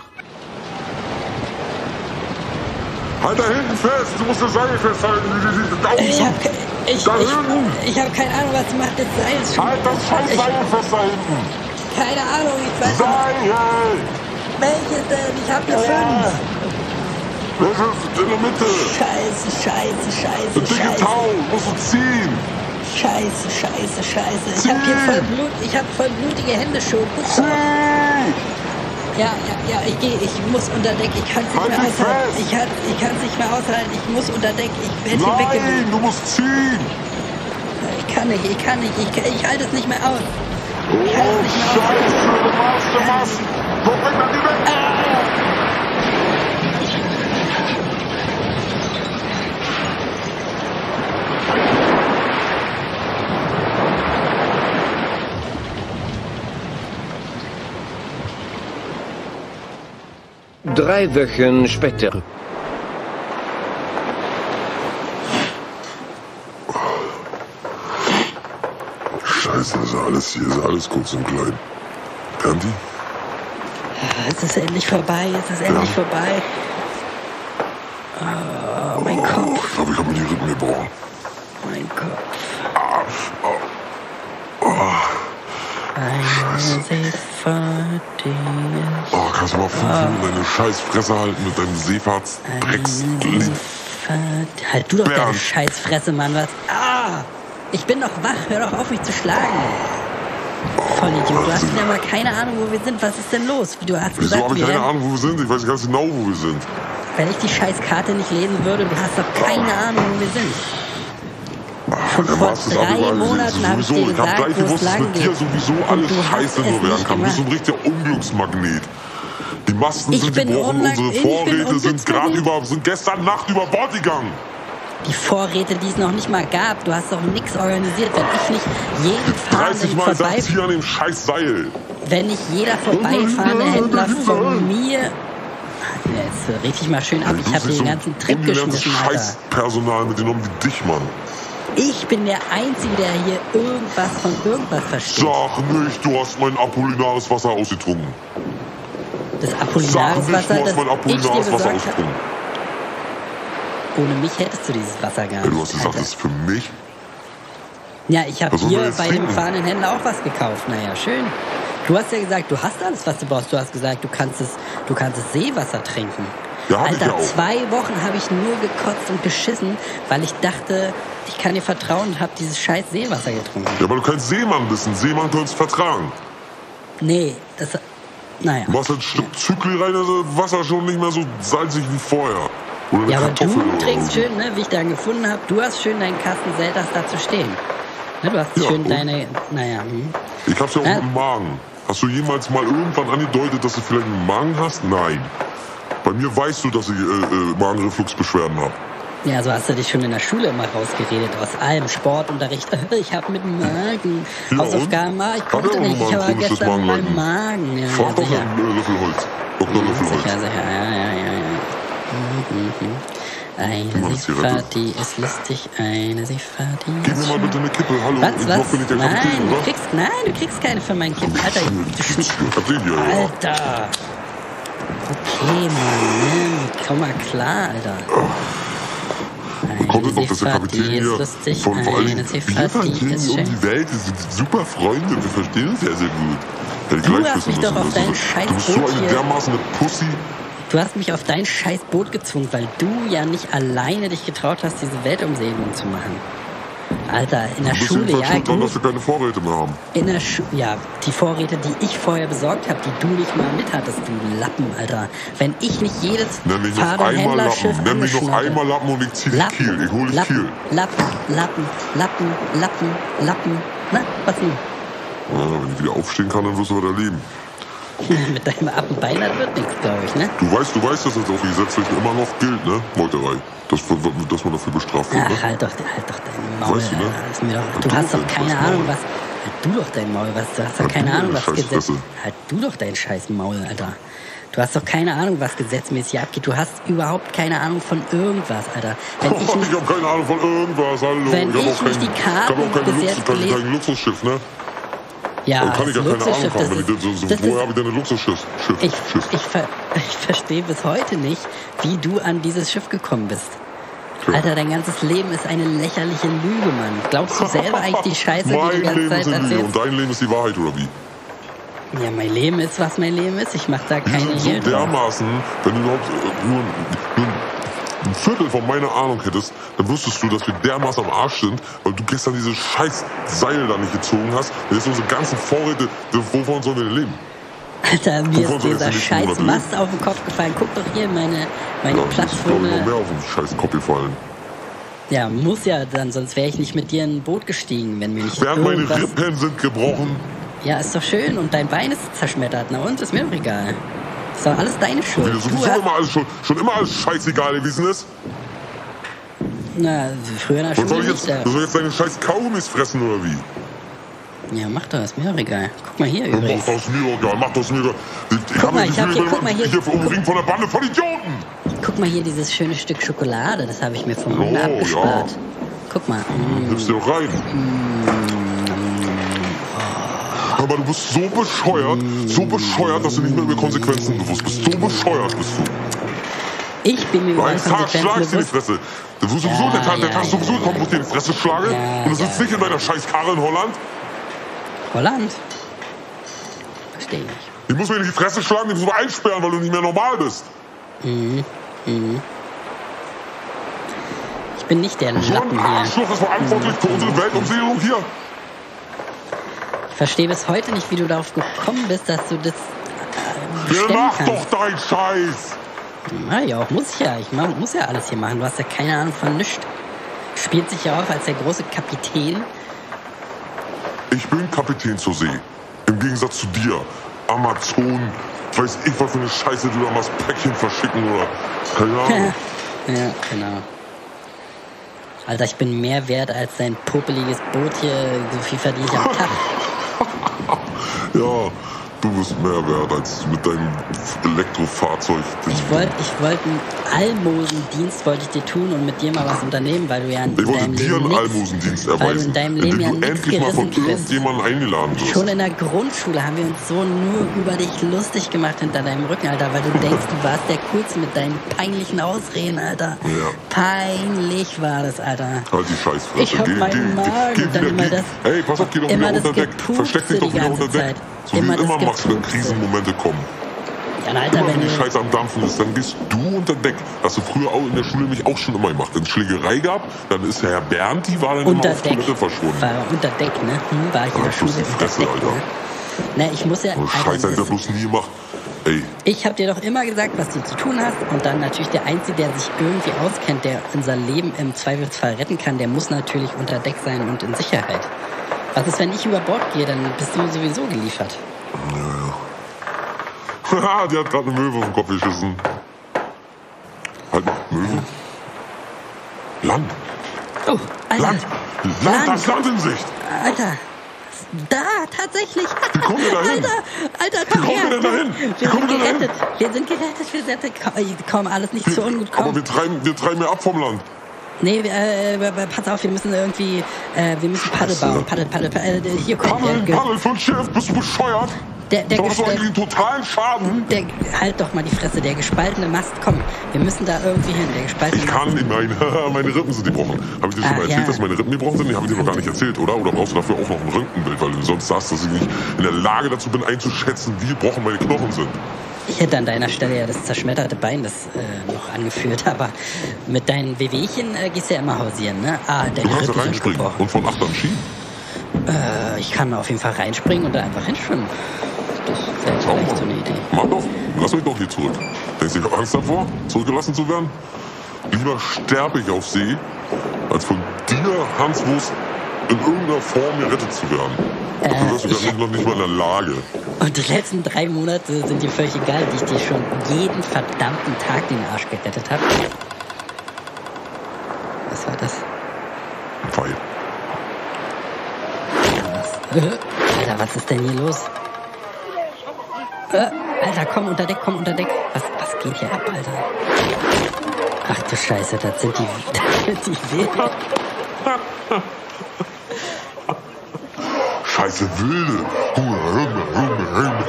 halt da hinten fest! Du musst das Seil festhalten! Da Ich oben! hab, ke- ich, Da ich, hinten! ich hab keine Ahnung, was macht das Seil schon. Halt das scheiß ich, Seil fest da hinten! Keine Ahnung, ich weiß nicht. Seil! Welches denn? Ich hab eine fünf. Das ist in der Mitte! Scheiße, scheiße, scheiße, Das dicke scheiße. Tau! Musst du ziehen! Scheiße, scheiße, scheiße. Ich hab hier voll Blut, ich hab voll blutige Hände schon. Zieh! Ja, ja, ja, ich gehe, ich muss unter Deck, ich kann es nicht Halt mehr dich aushalten. fest! Ich, halt, ich kann es nicht mehr aushalten, ich muss unter Deck, ich werde hier Nein! weggewogen. Du musst ziehen! Ich kann nicht, ich kann nicht, ich, ich halte es nicht mehr aus. Oh, Ich halte es nicht mehr aus. Scheiße! Du machst, du machst! Guck weg, dann geh weg! Drei Wochen später. Scheiße, ist alles hier, ist alles kurz und klein. Ganti? Es ist endlich vorbei, es ist endlich Ja. vorbei. Oh, mein Oh, Kopf, ich glaube, ich habe mir die Rippen gebrochen. mein Kopf. Oh, Eine Seefahrt, die ist... oh, kannst du mal fünf Minuten deine scheiß Fresse halten mit deinem Eine Seefahrtsdreckslied? Seefahrt... Halt du doch deine Bernd. Scheißfresse, Mann, was... Ah! Ich bin doch wach, hör doch auf, mich zu schlagen. Vollidiot, du hast wieder mal keine Ahnung, wo wir sind. Was ist denn los? Du hast Wieso gesagt, habe ich wir keine rennen- Ahnung, wo wir sind? Ich weiß ganz genau, wo wir sind. wenn ich die Scheißkarte nicht lesen würde, du hast doch keine Ahnung, wo wir sind. Schon Der vor Mast ist drei abgegangen. Monaten habe ich Sowieso. dir Ich habe gesagt, gleich wo es gewusst, dass lang mit dir geht. sowieso Und alles du hast scheiße es nur werden nicht kann. Du bist so ein gemacht. richtiger Unglücksmagnet. Die Masten Ich sind bin gebrochen, unlang- unsere ich bin Vorräte sind gerade Unglücksmagnet. über, sind gestern Nacht über Bord gegangen. Die Vorräte, die es noch nicht mal gab. Du hast doch nichts organisiert. Wenn ich nicht jeden dreißig fahrenden Mal vorbei... sagt hier an dem scheiß Seil. Wenn nicht jeder vorbeifahrende Händler von mir... Ja, jetzt richte ich mal schön ab. Ich habe den ganzen Trip ungelerntes geschmissen, Alter. Scheißpersonal mit genommen wie dich, Mann. Ich bin der Einzige, der hier irgendwas von irgendwas versteht. Sag nicht, du hast mein apollinares Wasser ausgetrunken. Das Sag Apollinaris nicht, Wasser, du hast das mein ich dir apollinares Wasser besorgt habe. ausgetrunken. Ohne mich hättest du dieses Wasser gar Ja, nicht. du hast gesagt, Alter. das ist für mich. Ja, ich habe Was sollen wir hier jetzt bei dem trinken? fahrenden Händler auch was gekauft. Naja, schön. Du hast ja gesagt, du hast alles, was du brauchst. Du hast gesagt, du kannst es, du kannst es Seewasser trinken. Ja, hab ich Alter, ja auch. zwei Wochen habe ich nur gekotzt und geschissen, weil ich dachte, ich kann dir vertrauen und habe dieses scheiß Seewasser getrunken. Ja, weil du kein Seemann bist. Ein Seemann kann es vertragen. Nee, das... Naja. Du machst ein Stück Zykli rein, das Wasser schon nicht mehr so salzig wie vorher. Oder eine Ja, aber Kartoffel du oder trinkst so. schön, ne, wie ich dann gefunden habe, du hast schön deinen Kasten Selters da zu stehen. Ne, du hast Ja, schön und? deine... Naja, hm. Ich hab's ja auch Ja. mit dem Magen. Hast du jemals mal irgendwann angedeutet, dass du vielleicht einen Magen hast? Nein. Bei mir weißt du, dass ich äh, äh, Magenrefluxbeschwerden habe. Ja, so hast du dich schon in der Schule immer rausgeredet. Aus allem Sportunterricht. Ich hab mit dem Magen. Ja, Hausaufgaben, und? ah, ich Hab konnte ja auch nicht. noch Ich mal ein habe chronisches gestern meinen Magenleiden. Magen. Ja, Frag doch sicher. einen äh, Löffelholz. Doktor Löffelholz. Sicher, sicher. Ja, ja, ja, ja. Mhm, mhm. Eine mal Zigarette. Seefahrt, die ist lustig. Eine Seefahrt, die Gib ist mir mal schön. bitte eine Kippe. Hallo, Was, ich was? noch bin ich der Nein, Kapitän, du oder? kriegst, nein, du kriegst keine für mein Kind. Alter, du schmi- Ich hab den hier, ja. Alter. Okay, Mann, ne? Komm mal klar, Alter. Wie kommt es noch, dass der Seefahrt, Kapitän die ist hier lustig. von vor allem, Eine wir Seefahrt, fahren die hier ist um schön. die Welt, wir sind super Freunde, wir verstehen uns sehr, sehr gut. Hätte ich Du gleich hast wissen mich doch müssen, auf dass dein du- scheiß Du bist so Boot eine hier- dermaßen eine Pussy. Du hast mich auf dein scheiß Boot gezwungen, weil du ja nicht alleine dich getraut hast, diese Weltumsegelung zu machen. Alter, in der Du bist Schule, jedenfalls ja schuld daran, gut. dass wir keine Vorräte mehr haben. In der Schu ja, die Vorräte, die ich vorher besorgt habe, die du nicht mal mit hattest, du Lappen, Alter. Wenn ich nicht jedes Nenn mich noch einmal Fahrerhändlerschiff Lappen. Nenn mich noch angeschnallt einmal Lappen und ich zieh dich Lappen, Kiel. Ich hol dich Lappen, Kiel. Lappen, Lappen, Lappen, Lappen, Lappen. Na, was nun? Ja, wenn ich wieder aufstehen kann, dann wirst du weiter leben. Mit deinem Appenbein, das wird nichts, glaube ich, ne? Du weißt, du weißt, dass das auch gesetzlich immer noch gilt, ne? Meuterei. Dass, dass man dafür bestraft wird, Ach, ne? halt doch, halt doch dein Maul. Weißt du, ne? Alter. Ist mir doch, Halt du du hast doch dein keine scheiß Ahnung, Maul. was... Halt du doch dein Maul, was, du hast doch Halt keine du Ahnung, deine was scheiß Gesetz... Fresse. Halt du doch dein scheiß Maul, Alter. Du hast doch keine Ahnung, was gesetzmäßig abgeht. Du hast überhaupt keine Ahnung von irgendwas, Alter. Wenn ich Ich nicht... hab keine Ahnung von irgendwas, hallo. Wenn ich hab ich auch nicht kein, die Karten ich hab auch kein, bis Lux, jetzt kein, gelesen- kein Luxusschiff, ne? Ja, Dann kann ich ja das keine Ahnung Luxusschiff, haben. das Wenn ich, ist- so, so, das woher ist- habe ich denn ein Luxusschiff? Schiff, Ich, Schiff. ich, ver ich verstehe bis heute nicht, wie du an dieses Schiff gekommen bist. Tja. Alter, dein ganzes Leben ist eine lächerliche Lüge, Mann. Glaubst du selber eigentlich die Scheiße, die du Mein die ganze Leben Zeit ist eine Lüge erzählst? und dein Leben ist die Wahrheit, oder wie? Ja, mein Leben ist, was mein Leben ist. Ich mach da Wir keine sind so Hehl drauf. dermaßen, wenn du überhaupt äh, nur, nur ein Viertel von meiner Ahnung hättest, dann wüsstest du, dass wir dermaßen am Arsch sind, weil du gestern dieses scheiß Seil da nicht gezogen hast. Und jetzt unsere ganzen Vorräte, wovon sollen wir denn leben? Alter, mir Wovon ist soll dieser jetzt die nächsten scheiß Monate Mast auf den Kopf gefallen. Guck doch hier, meine, meine Ja, das ist, glaube ich, noch Plattform. mehr auf den scheiß Kopf gefallen. Ja, muss ja dann, sonst wäre ich nicht mit dir in ein Boot gestiegen, wenn mir nicht Während meine irgendwas... Rippen sind gebrochen. Ja, ist doch schön und dein Bein ist zerschmettert. Na und? Ist mir doch egal. Ist doch alles deine Wie Schuld. das Du sowieso hast, immer alles schon, schon immer alles scheißegal gewesen ist. na, früher in der Und soll Schule ich nicht. jetzt, Da, soll ich jetzt deine scheiß Kaugummis fressen oder wie? Ja, mach das, mir auch egal. Guck mal hier Ja, übrigens. mach das mir egal, mach das mir egal. Ich, ich Guck habe mal, mich ich hab hier- guck mal hier- hier umringt von der Bande von Idioten. Guck mal hier dieses schöne Stück Schokolade, das habe ich mir vom Hunger Oh, abgespart. ja. Guck mal. Mm. Nimmst du doch rein. Aber du bist so bescheuert, so bescheuert, dass du nicht mehr über Konsequenzen bewusst bist. So bescheuert bist du. Ich bin mir über Ein Tag Konsequenzen schlagst du in die bewusst. Fresse. Du sowieso, Ja, der Tag, der ja, Tag ist sowieso ja, gekommen, wo ich dir in die Fresse schlage. Ja, Und du sitzt ja. nicht in deiner scheiß Karre in Holland. Holland? Verstehe ich. Die muss mir in die Fresse schlagen, die muss man einsperren, weil du nicht mehr normal bist. Ich bin nicht der So ein Lappen hier. Arschloch ist verantwortlich für unsere Weltumsegelung hier. Ich verstehe bis heute nicht, wie du darauf gekommen bist, dass du das äh, Ja, bestimmen mach kannst. doch deinen Scheiß. Na ja, auch muss ich ja. Ich mach, muss ja alles hier machen. Du hast ja keine Ahnung von nichts. Spielt sich ja auf als der große Kapitän. Ich bin Kapitän zur See. Im Gegensatz zu dir. Amazon, weiß ich, was für eine Scheiße du da machst, Päckchen verschicken oder keine Ahnung. Ja, genau. Alter, ich bin mehr wert als dein popeliges Boot hier. So viel verdiene ich am Tag. Ja, du bist mehr wert als mit deinem Elektrofahrzeug. Ich wollte ich wollt einen Almosendienst wollte ich dir tun und mit dir mal was unternehmen, weil du ja in Ich wollte deinem dir Leben einen nix, Almosendienst weil du in erweisen, deinem Leben ja indem du nichts endlich mal von gerissen bist. irgendjemandem eingeladen wirst. Schon in der Grundschule haben wir uns so nur über dich lustig gemacht hinter deinem Rücken, Alter, weil du denkst, du warst der Coolste mit deinen peinlichen Ausreden, Alter. Ja. Peinlich war das, Alter. Halt die Scheißfresse. Ich hab Geh- meinen geh- Magen geh und dann wieder- immer geh- das- Hey, pass auf, geh doch immer wieder das unter Deck. Gepupse Versteck dich doch die wieder ganze unter Deck. Zeit. So wie Immer du das immer machst, wenn Gepupse. Krisenmomente kommen. Ja, Alter, Immer wenn wenn die du, Scheiße am Dampfen ist, dann gehst du unter Deck. Hast du früher auch in der Schule mich auch schon immer gemacht. Wenn es Schlägerei gab, dann ist der Herr Bernd, die war dann immer unter auf Deck, Toilette verschwunden. war unter Deck, ne? Hm, war ich in Ja, der Schule bloß die unter Fresse, Deck, Alter. ne? Na, ich muss ja, So Alter, Scheiße hat er das- bloß nie gemacht. Ey, ich habe dir doch immer gesagt, was du zu tun hast und dann natürlich der Einzige, der sich irgendwie auskennt, der unser Leben im Zweifelsfall retten kann, der muss natürlich unter Deck sein und in Sicherheit. Was ist, wenn ich über Bord gehe, dann bist du sowieso geliefert. haha, die hat gerade eine Möwe auf den Kopf geschissen. Halt mal, Möwe. Land. Oh, Alter, Land. Land, das Land in Sicht. Alter, da, tatsächlich. Wie kommen wir da hin? Alter, Alter, komm Wie kommen her. wir denn da hin? Wie Wir kommen sind wir denn da hin? gerettet. Wir sind gerettet. Wir sind komm, komm, alles nicht so ungut. Aber Komm. wir treiben, wir treiben ja ab vom Land. Nee, wir, äh, wir- wir- pass auf, wir müssen irgendwie, äh, wir müssen Paddel Scheiße. bauen. Paddel, Paddel, Paddel. Äh, hier kommt Paddel, der, Paddel für ein Schiff, bist du bescheuert? der, der, Da hast du der, eigentlich einen totalen Schaden. der, halt doch mal die Fresse, der gespaltene Mast. Komm, wir müssen da irgendwie hin. Der gespaltene Ich kann nicht, nein, meine Rippen sind gebrochen. Habe ich dir schon Ah, mal erzählt, ja. dass meine Rippen gebrochen sind? Die habe ich dir noch gar nicht erzählt, oder? Oder brauchst du dafür auch noch ein Röntgenbild, weil du sonst sagst, dass ich nicht in der Lage dazu bin, einzuschätzen, wie gebrochen meine Knochen sind. Ich hätte an deiner Stelle ja das zerschmetterte Bein das äh, noch angeführt, aber mit deinen Wehwehchen äh, gehst du ja immer hausieren, ne? Ah, deine Du kannst da Rippen sind reinspringen gebrochen. und von Achtern schieben. Äh, ich kann auf jeden Fall reinspringen und da einfach hinschwimmen. Das wäre Schau vielleicht mal. so eine Idee. Mach doch, lass mich doch hier zurück. Denkst du, ich habe Angst davor, zurückgelassen zu werden? Lieber sterbe ich auf See, als von dir, Hans Wurst, in irgendeiner Form gerettet zu werden. Dafür wärst du ich- ja noch nicht mal in der Lage. Und die letzten drei Monate sind dir völlig egal, die ich dir schon jeden verdammten Tag den Arsch gerettet habe. Was war das? Pfeil. Was? Alter, was ist denn hier los? Äh, Alter, komm unter Deck, komm unter Deck. Was, was geht hier ab, Alter? Ach du Scheiße, das sind die, das sind die Wilde. Scheiße Wilde. Hunger, Hunger, Hunger, Hunger.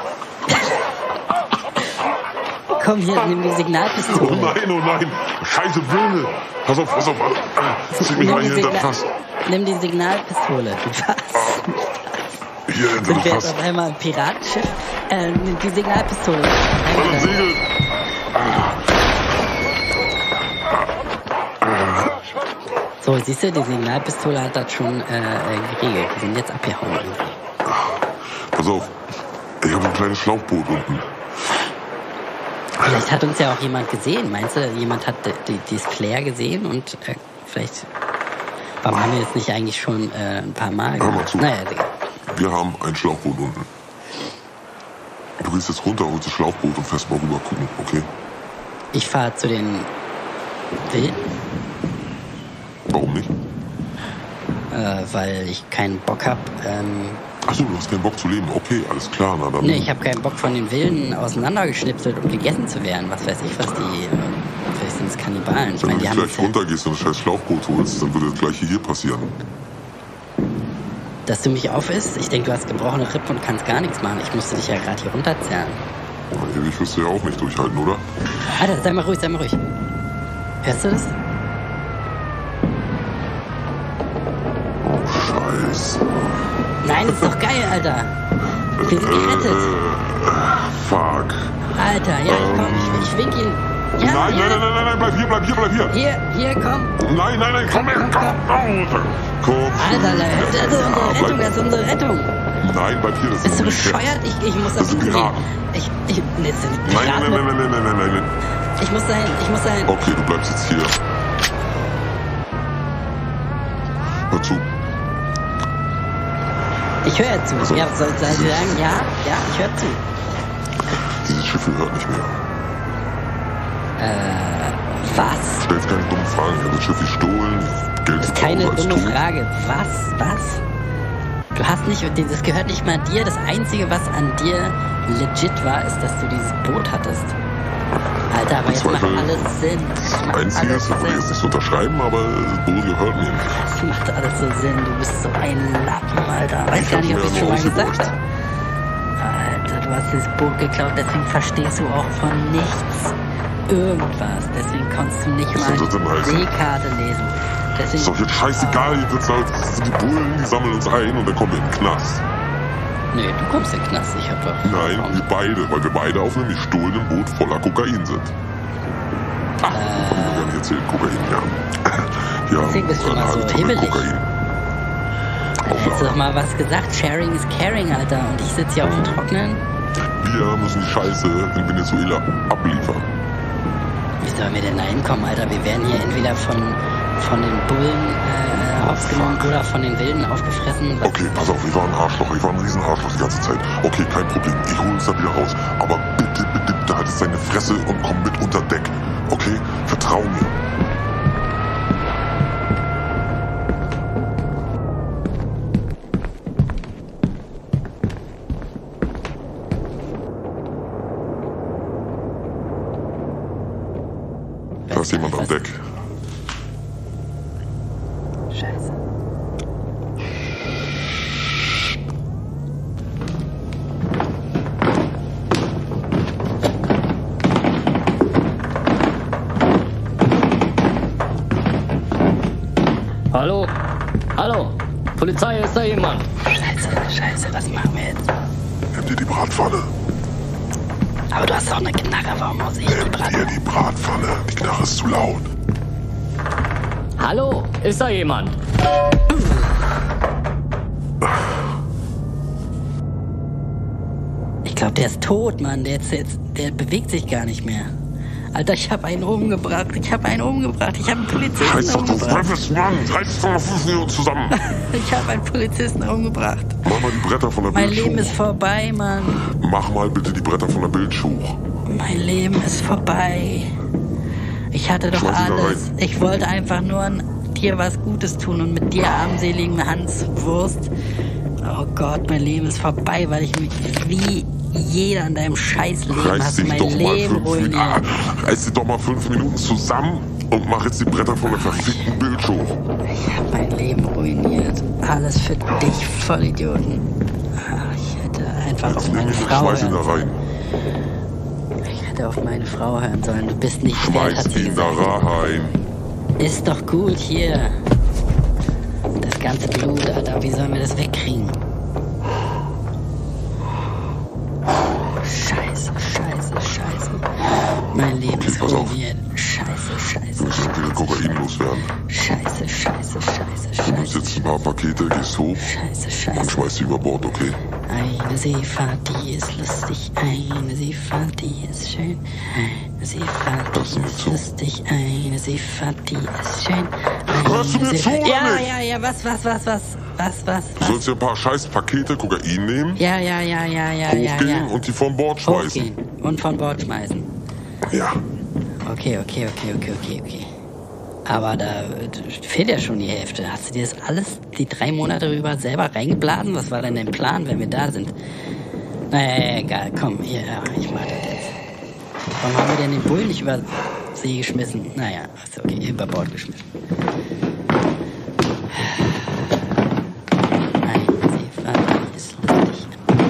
Komm hier, nimm die Oh Signalpistole. nein, oh nein. Scheiße Wilde. Pass auf, pass auf. Ah, zieh mich Nimm mal die, hier hinter Signa das Fass. nimm die Signalpistole. Was? Hier hinter Sind das wir jetzt Fass. auf einmal ein Piratenschiff? Äh, nimm die Signalpistole. Alle Segel. So, siehst du, die Signalpistole hat das schon äh, äh, geregelt. Wir sind jetzt abgehauen irgendwie. Pass auf. Ich habe ein kleines Schlauchboot unten. Vielleicht hat uns ja auch jemand gesehen. Meinst du, jemand hat die, dieses Flair gesehen und äh, vielleicht... Warum haben wir jetzt nicht eigentlich schon äh, ein paar Mal Hör mal gemacht? zu. Naja, Digga. Wir haben ein Schlauchboot unten. Du gehst jetzt runter, holst das Schlauchboot und fährst mal rüber gucken, okay? Ich fahre zu den Wilden. Warum nicht? Äh, weil ich keinen Bock hab. Ähm, Achso, du hast keinen Bock zu leben. Okay, alles klar. Na dann. nee, ich habe keinen Bock von den Wilden auseinandergeschnipselt und gegessen zu werden. Was weiß ich, was die... Äh, vielleicht sind es Kannibalen. Ich Wenn meine, du die haben gleich jetzt ja, runtergehst und ein scheiß Schlauchboot holst, dann würde das gleiche hier passieren. dass du mich aufisst. Ich denke, du hast gebrochene Rippen und kannst gar nichts machen. Ich musste dich ja gerade hier runterzerren. Ich wirst du ja auch nicht durchhalten, oder? Alter, sei mal ruhig, sei mal ruhig. Hörst du das? Scheiße. Nein, ist doch geil, Alter. Wir sind gerettet. Äh, fuck. Alter, ja, ich komm, ich, ich wink ihn. Ja, Nein, ja. nein, nein, nein, nein, bleib hier, bleib hier, bleib hier. Hier, hier, komm. Nein, nein, nein, komm her, Komm, komm, komm, komm. Komm. Alter, das ist unsere Ja, Rettung, bleib- das ist unsere Rettung. Nein, bleib hier, das Bist ist du Militär. bescheuert? Ich, ich muss Das das sind suchen gehen. Piraten. Ich, ich, nee, das sind Nein, nein, Piraten. nein, nein, nein, nein, nein, nein, nein. Ich muss dahin, ich muss dahin. Okay, du bleibst jetzt hier. Hör zu. Ich höre zu. Also- Ja, soll, soll sie sagen, ja, ja, ich höre zu. Dieses Schiff hört nicht mehr. Was? Stell jetzt keine dummen Fragen. Ich habe das Schiff gestohlen. Geld Das ist ist keine tausend als dumme tot. Frage. Was? Was? Du hast nicht, das gehört nicht mal dir. Das Einzige, was an dir legit war, ist, dass du dieses Boot hattest. Alter, aber Im jetzt macht Zweifel alles Sinn. Das Macht Einzige alles ist, da würde ich Sinn. jetzt nicht so unterschreiben, aber das Boot gehört mir nicht. Das macht alles so Sinn. Du bist so ein Lappen, Alter. Weiß Ich gar hab nicht, ob mir ich das schon mal ausgedacht. gesagt habe. Alter, du hast dieses Boot geklaut, deswegen verstehst du auch von nichts irgendwas. Deswegen konntest du nicht Was mal soll das denn heißen? die Seekarte lesen. Deswegen, Ist doch jetzt scheißegal, jetzt wird's halt, das sind die Bullen, die sammeln uns ein und dann kommen wir in den Knast. nee, du kommst in den Knast. Ich hab doch... Nein, wir beide, weil wir beide auf einem gestohlenen Boot voller Kokain sind. Ach, äh, ich will gar nicht erzählen, Kokain, ja. Ja, Deswegen bist du eine immer so halbe Tonne hibbelig. Kokain. Hättest du doch mal was gesagt. Sharing is caring, Alter. Und ich sitze hier auf dem Trocknen. Wir müssen die Scheiße in Venezuela abliefern. Wie sollen wir denn da hinkommen, Alter? Wir werden hier entweder von, von den Bullen äh, aufgenommen oder von den Wilden aufgefressen. Was- Okay, pass auf, ich war ein Arschloch, ich war ein riesen Arschloch die ganze Zeit. Okay, kein Problem, ich hole uns da wieder raus. Aber bitte, bitte, bitte halt deine Fresse und komm mit unter Deck. Okay? Vertrau mir. Da ist jemand am Deck. Scheiße. Hallo? Hallo? Polizei, ist da jemand? Scheiße, scheiße, was machen wir jetzt? Nimm dir die Bratpfanne. Aber du hast doch eine Knarre, warum muss ich die Nimm dir Braten? die Bratpfanne. Die Knarre ist zu laut. Hallo? Ist da jemand? Ich glaube, der ist tot, Mann. Der, ist jetzt, der bewegt sich gar nicht mehr. Alter, ich habe einen umgebracht. Ich habe einen umgebracht. Ich habe einen Polizisten Scheiß doch, du umgebracht. Freifes Mann. Reiß doch mal fünf Minuten zusammen. Ich habe einen Polizisten umgebracht. Mach mal die Bretter von der Mein Bildschuh. Leben ist vorbei, Mann. Mach mal bitte die Bretter von der Bildschuh. Mein Leben ist vorbei. Ich hatte doch Schmeiß ihn da alles. rein. Ich wollte einfach nur dir was Gutes tun und mit dir, armseligen Hans Wurst. Oh Gott, mein Leben ist vorbei, weil ich mich wie jeder in deinem Scheißleben Reiß hast du dich mein doch mal Leben fünf Minuten. ruiniert. Ah, reiß dich doch mal fünf Minuten zusammen und mach jetzt die Bretter von der verfickten Bildschuh. Ich hab mein Leben ruiniert. Alles für dich, Vollidioten. Ah, Ich hätte einfach Jetzt auf nimm meine ihn und Frau schmeiß ihn da hören rein. sollen. Ich hätte auf meine Frau hören sollen. Du bist nicht wert, hat Schmeiß sie ihn da gesagt. rein. Ist doch gut hier. Das ganze Blut, Alter. Wie sollen wir das wegkriegen? Scheiße, scheiße, scheiße. Mein Leben Okay, ist pass auf. ruiniert. Scheiße, scheiße, Wir müssen irgendwie Kokain loswerden. scheiße, scheiße, scheiße, Du nimmst scheiße, jetzt ein paar Pakete, gehst hoch scheiße, und scheiße. schmeißt sie über Bord, okay? Eine Seefahrt, die ist lustig. Eine Seefahrt, die ist schön. Eine Seefahrt, Hörst du die mir ist zu? lustig. Eine Seefahrt, die ist schön. Hörst du Eine mir zu Seefahrt- oder Ja, nicht? ja, ja, was, was, was, was, was, was, Du was? sollst dir ein paar scheiß Pakete Kokain nehmen, Ja, ja, ja, ja, ja, ja, hochgehen ja. und die von Bord schmeißen. Hochgehen und von Bord schmeißen. Ja. Okay, okay, okay, okay, okay, okay. Aber da fehlt ja schon die Hälfte. Hast du dir das alles die drei Monate rüber selber reingeblasen? Was war denn dein Plan, wenn wir da sind? Naja, egal, komm, hier, ja, ich mach das jetzt. Warum haben wir denn den Bullen nicht über See geschmissen? Naja, ist okay, über Bord geschmissen. Eine Seefahrt ist lustig.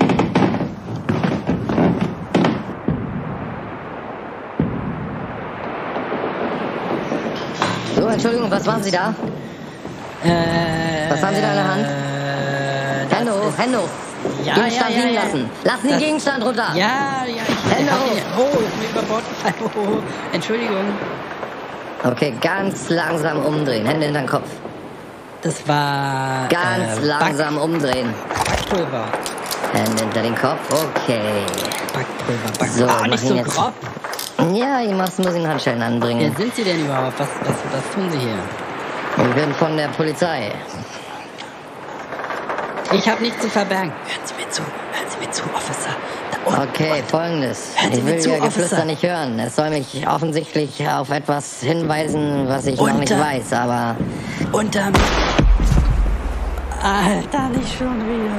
So, Entschuldigung, was waren Sie da? Äh, Was haben Sie da in der Hand? Äh, Hände das hoch, ist- Hände hoch. Ja, Gegenstand ja, ja, liegen ja. lassen. Lassen Sie den Das- Gegenstand runter. Ja, ja, ich Hände hab hoch. ihn- Oh, ist mir über Bord gefallen. Oh, oh, oh. Entschuldigung. Okay, ganz langsam umdrehen. Hände hinter den Kopf. Das war. Ganz äh, langsam umdrehen. Backpulver. Hände hinter den Kopf. Okay. Backpulver, Backpulver. So, ah, mach nicht ihn so jetzt. grob. Ja, ich mach's, muss ihn Handschellen Wer anbringen. sind Sie denn überhaupt? Was, was, was tun Sie hier? Ich bin von der Polizei. Ich habe nichts zu verbergen. Hören Sie mir zu. Hören Sie mir zu, Officer. Da unten. Okay, folgendes. Hören Sie Ich mir will zu, Ihr Geflüster Officer. nicht hören. Es soll mich offensichtlich auf etwas hinweisen, was ich noch nicht Unter- weiß, aber Unterm. Alter, nicht schon wieder.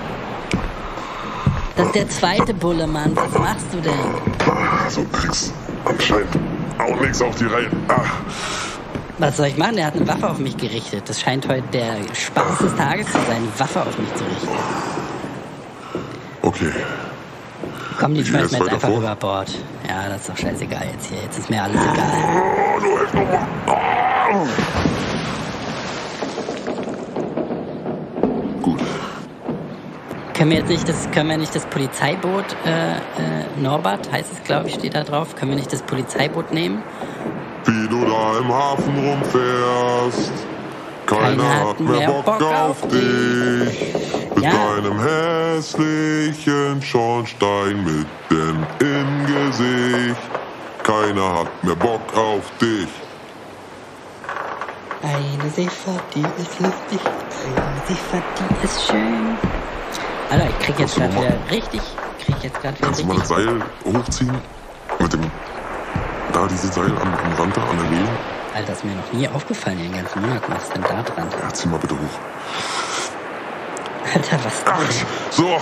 Das ist der zweite Bulle, Mann. Was machst du denn? Also kriegst anscheinend auch nichts auf die Reihe. Ah, Was soll ich machen? Der hat eine Waffe auf mich gerichtet. Das scheint heute der Spaß des Tages zu sein, eine Waffe auf mich zu richten. okay. Komm, die Wie geht schmeißen es wir jetzt weiter einfach vor? über Bord. Ja, das ist doch scheißegal jetzt hier. Jetzt ist mir alles egal. Oh, du echt nochmal. Ah. Gut. Können wir jetzt nicht das, können wir nicht das Polizeiboot, äh, äh, Norbert heißt es, glaube ich, steht da drauf. Können wir nicht das Polizeiboot nehmen? Wie du da im Hafen rumfährst. Keiner hat mehr Bock auf dich. Mit Ja. deinem hässlichen Schornstein mitten im Gesicht. Keiner hat mehr Bock auf dich. Eine Seefahrt, die ist lustig. Eine Seefahrt, die ist schön. Alter, ich krieg jetzt Kannst du gerade mal- wieder richtig, krieg jetzt gerade wieder Kannst du mal das richtig. Seil hochziehen? Mit dem. Da, dieses Seil am, am Rand da, an der Reling? Alter, ist mir noch nie aufgefallen in den ganzen Monaten. Was ist denn da dran? Ja, zieh mal bitte hoch. Alter, was ist Ach, das denn? so.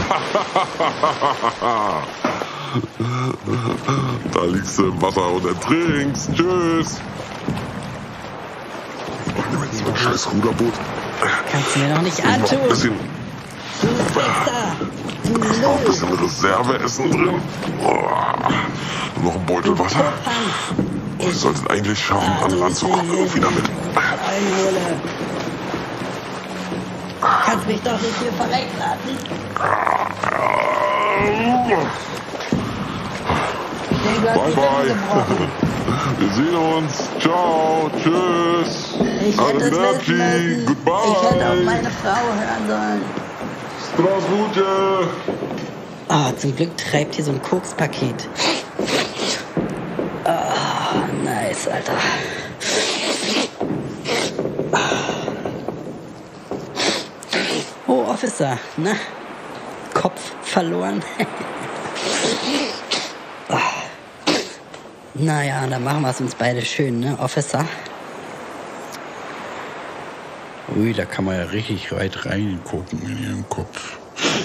Da liegst du im Wasser und ertrinkst. Tschüss. Ich nehme jetzt so ein scheiß Ruderboot. Kannst du mir noch nicht Ist noch ein antun. bisschen, Du Wichser. ist noch ein bisschen Reserveessen drin. Oh, noch ein Beutel Wasser. Wir sollten eigentlich schaffen, an Land zu kommen. Irgendwie damit. Einhole. Kannst mich doch nicht hier verrecken lassen. Der Gott, Bye, die Rippen bye. gebrochen. Wir sehen uns. Ciao. Tschüss. Ich hätte es wissen Arrivederci. müssen. Goodbye. Ich hätte auf meine Frau hören sollen. Strasbourg. Ah, zum Glück treibt hier so ein Kokspaket. Ah, nice, Alter. Oh, Officer, na? Kopf verloren. Ah. Naja, dann machen wir es uns beide schön, ne, Officer? Ui, da kann man ja richtig weit reingucken in ihren Kopf.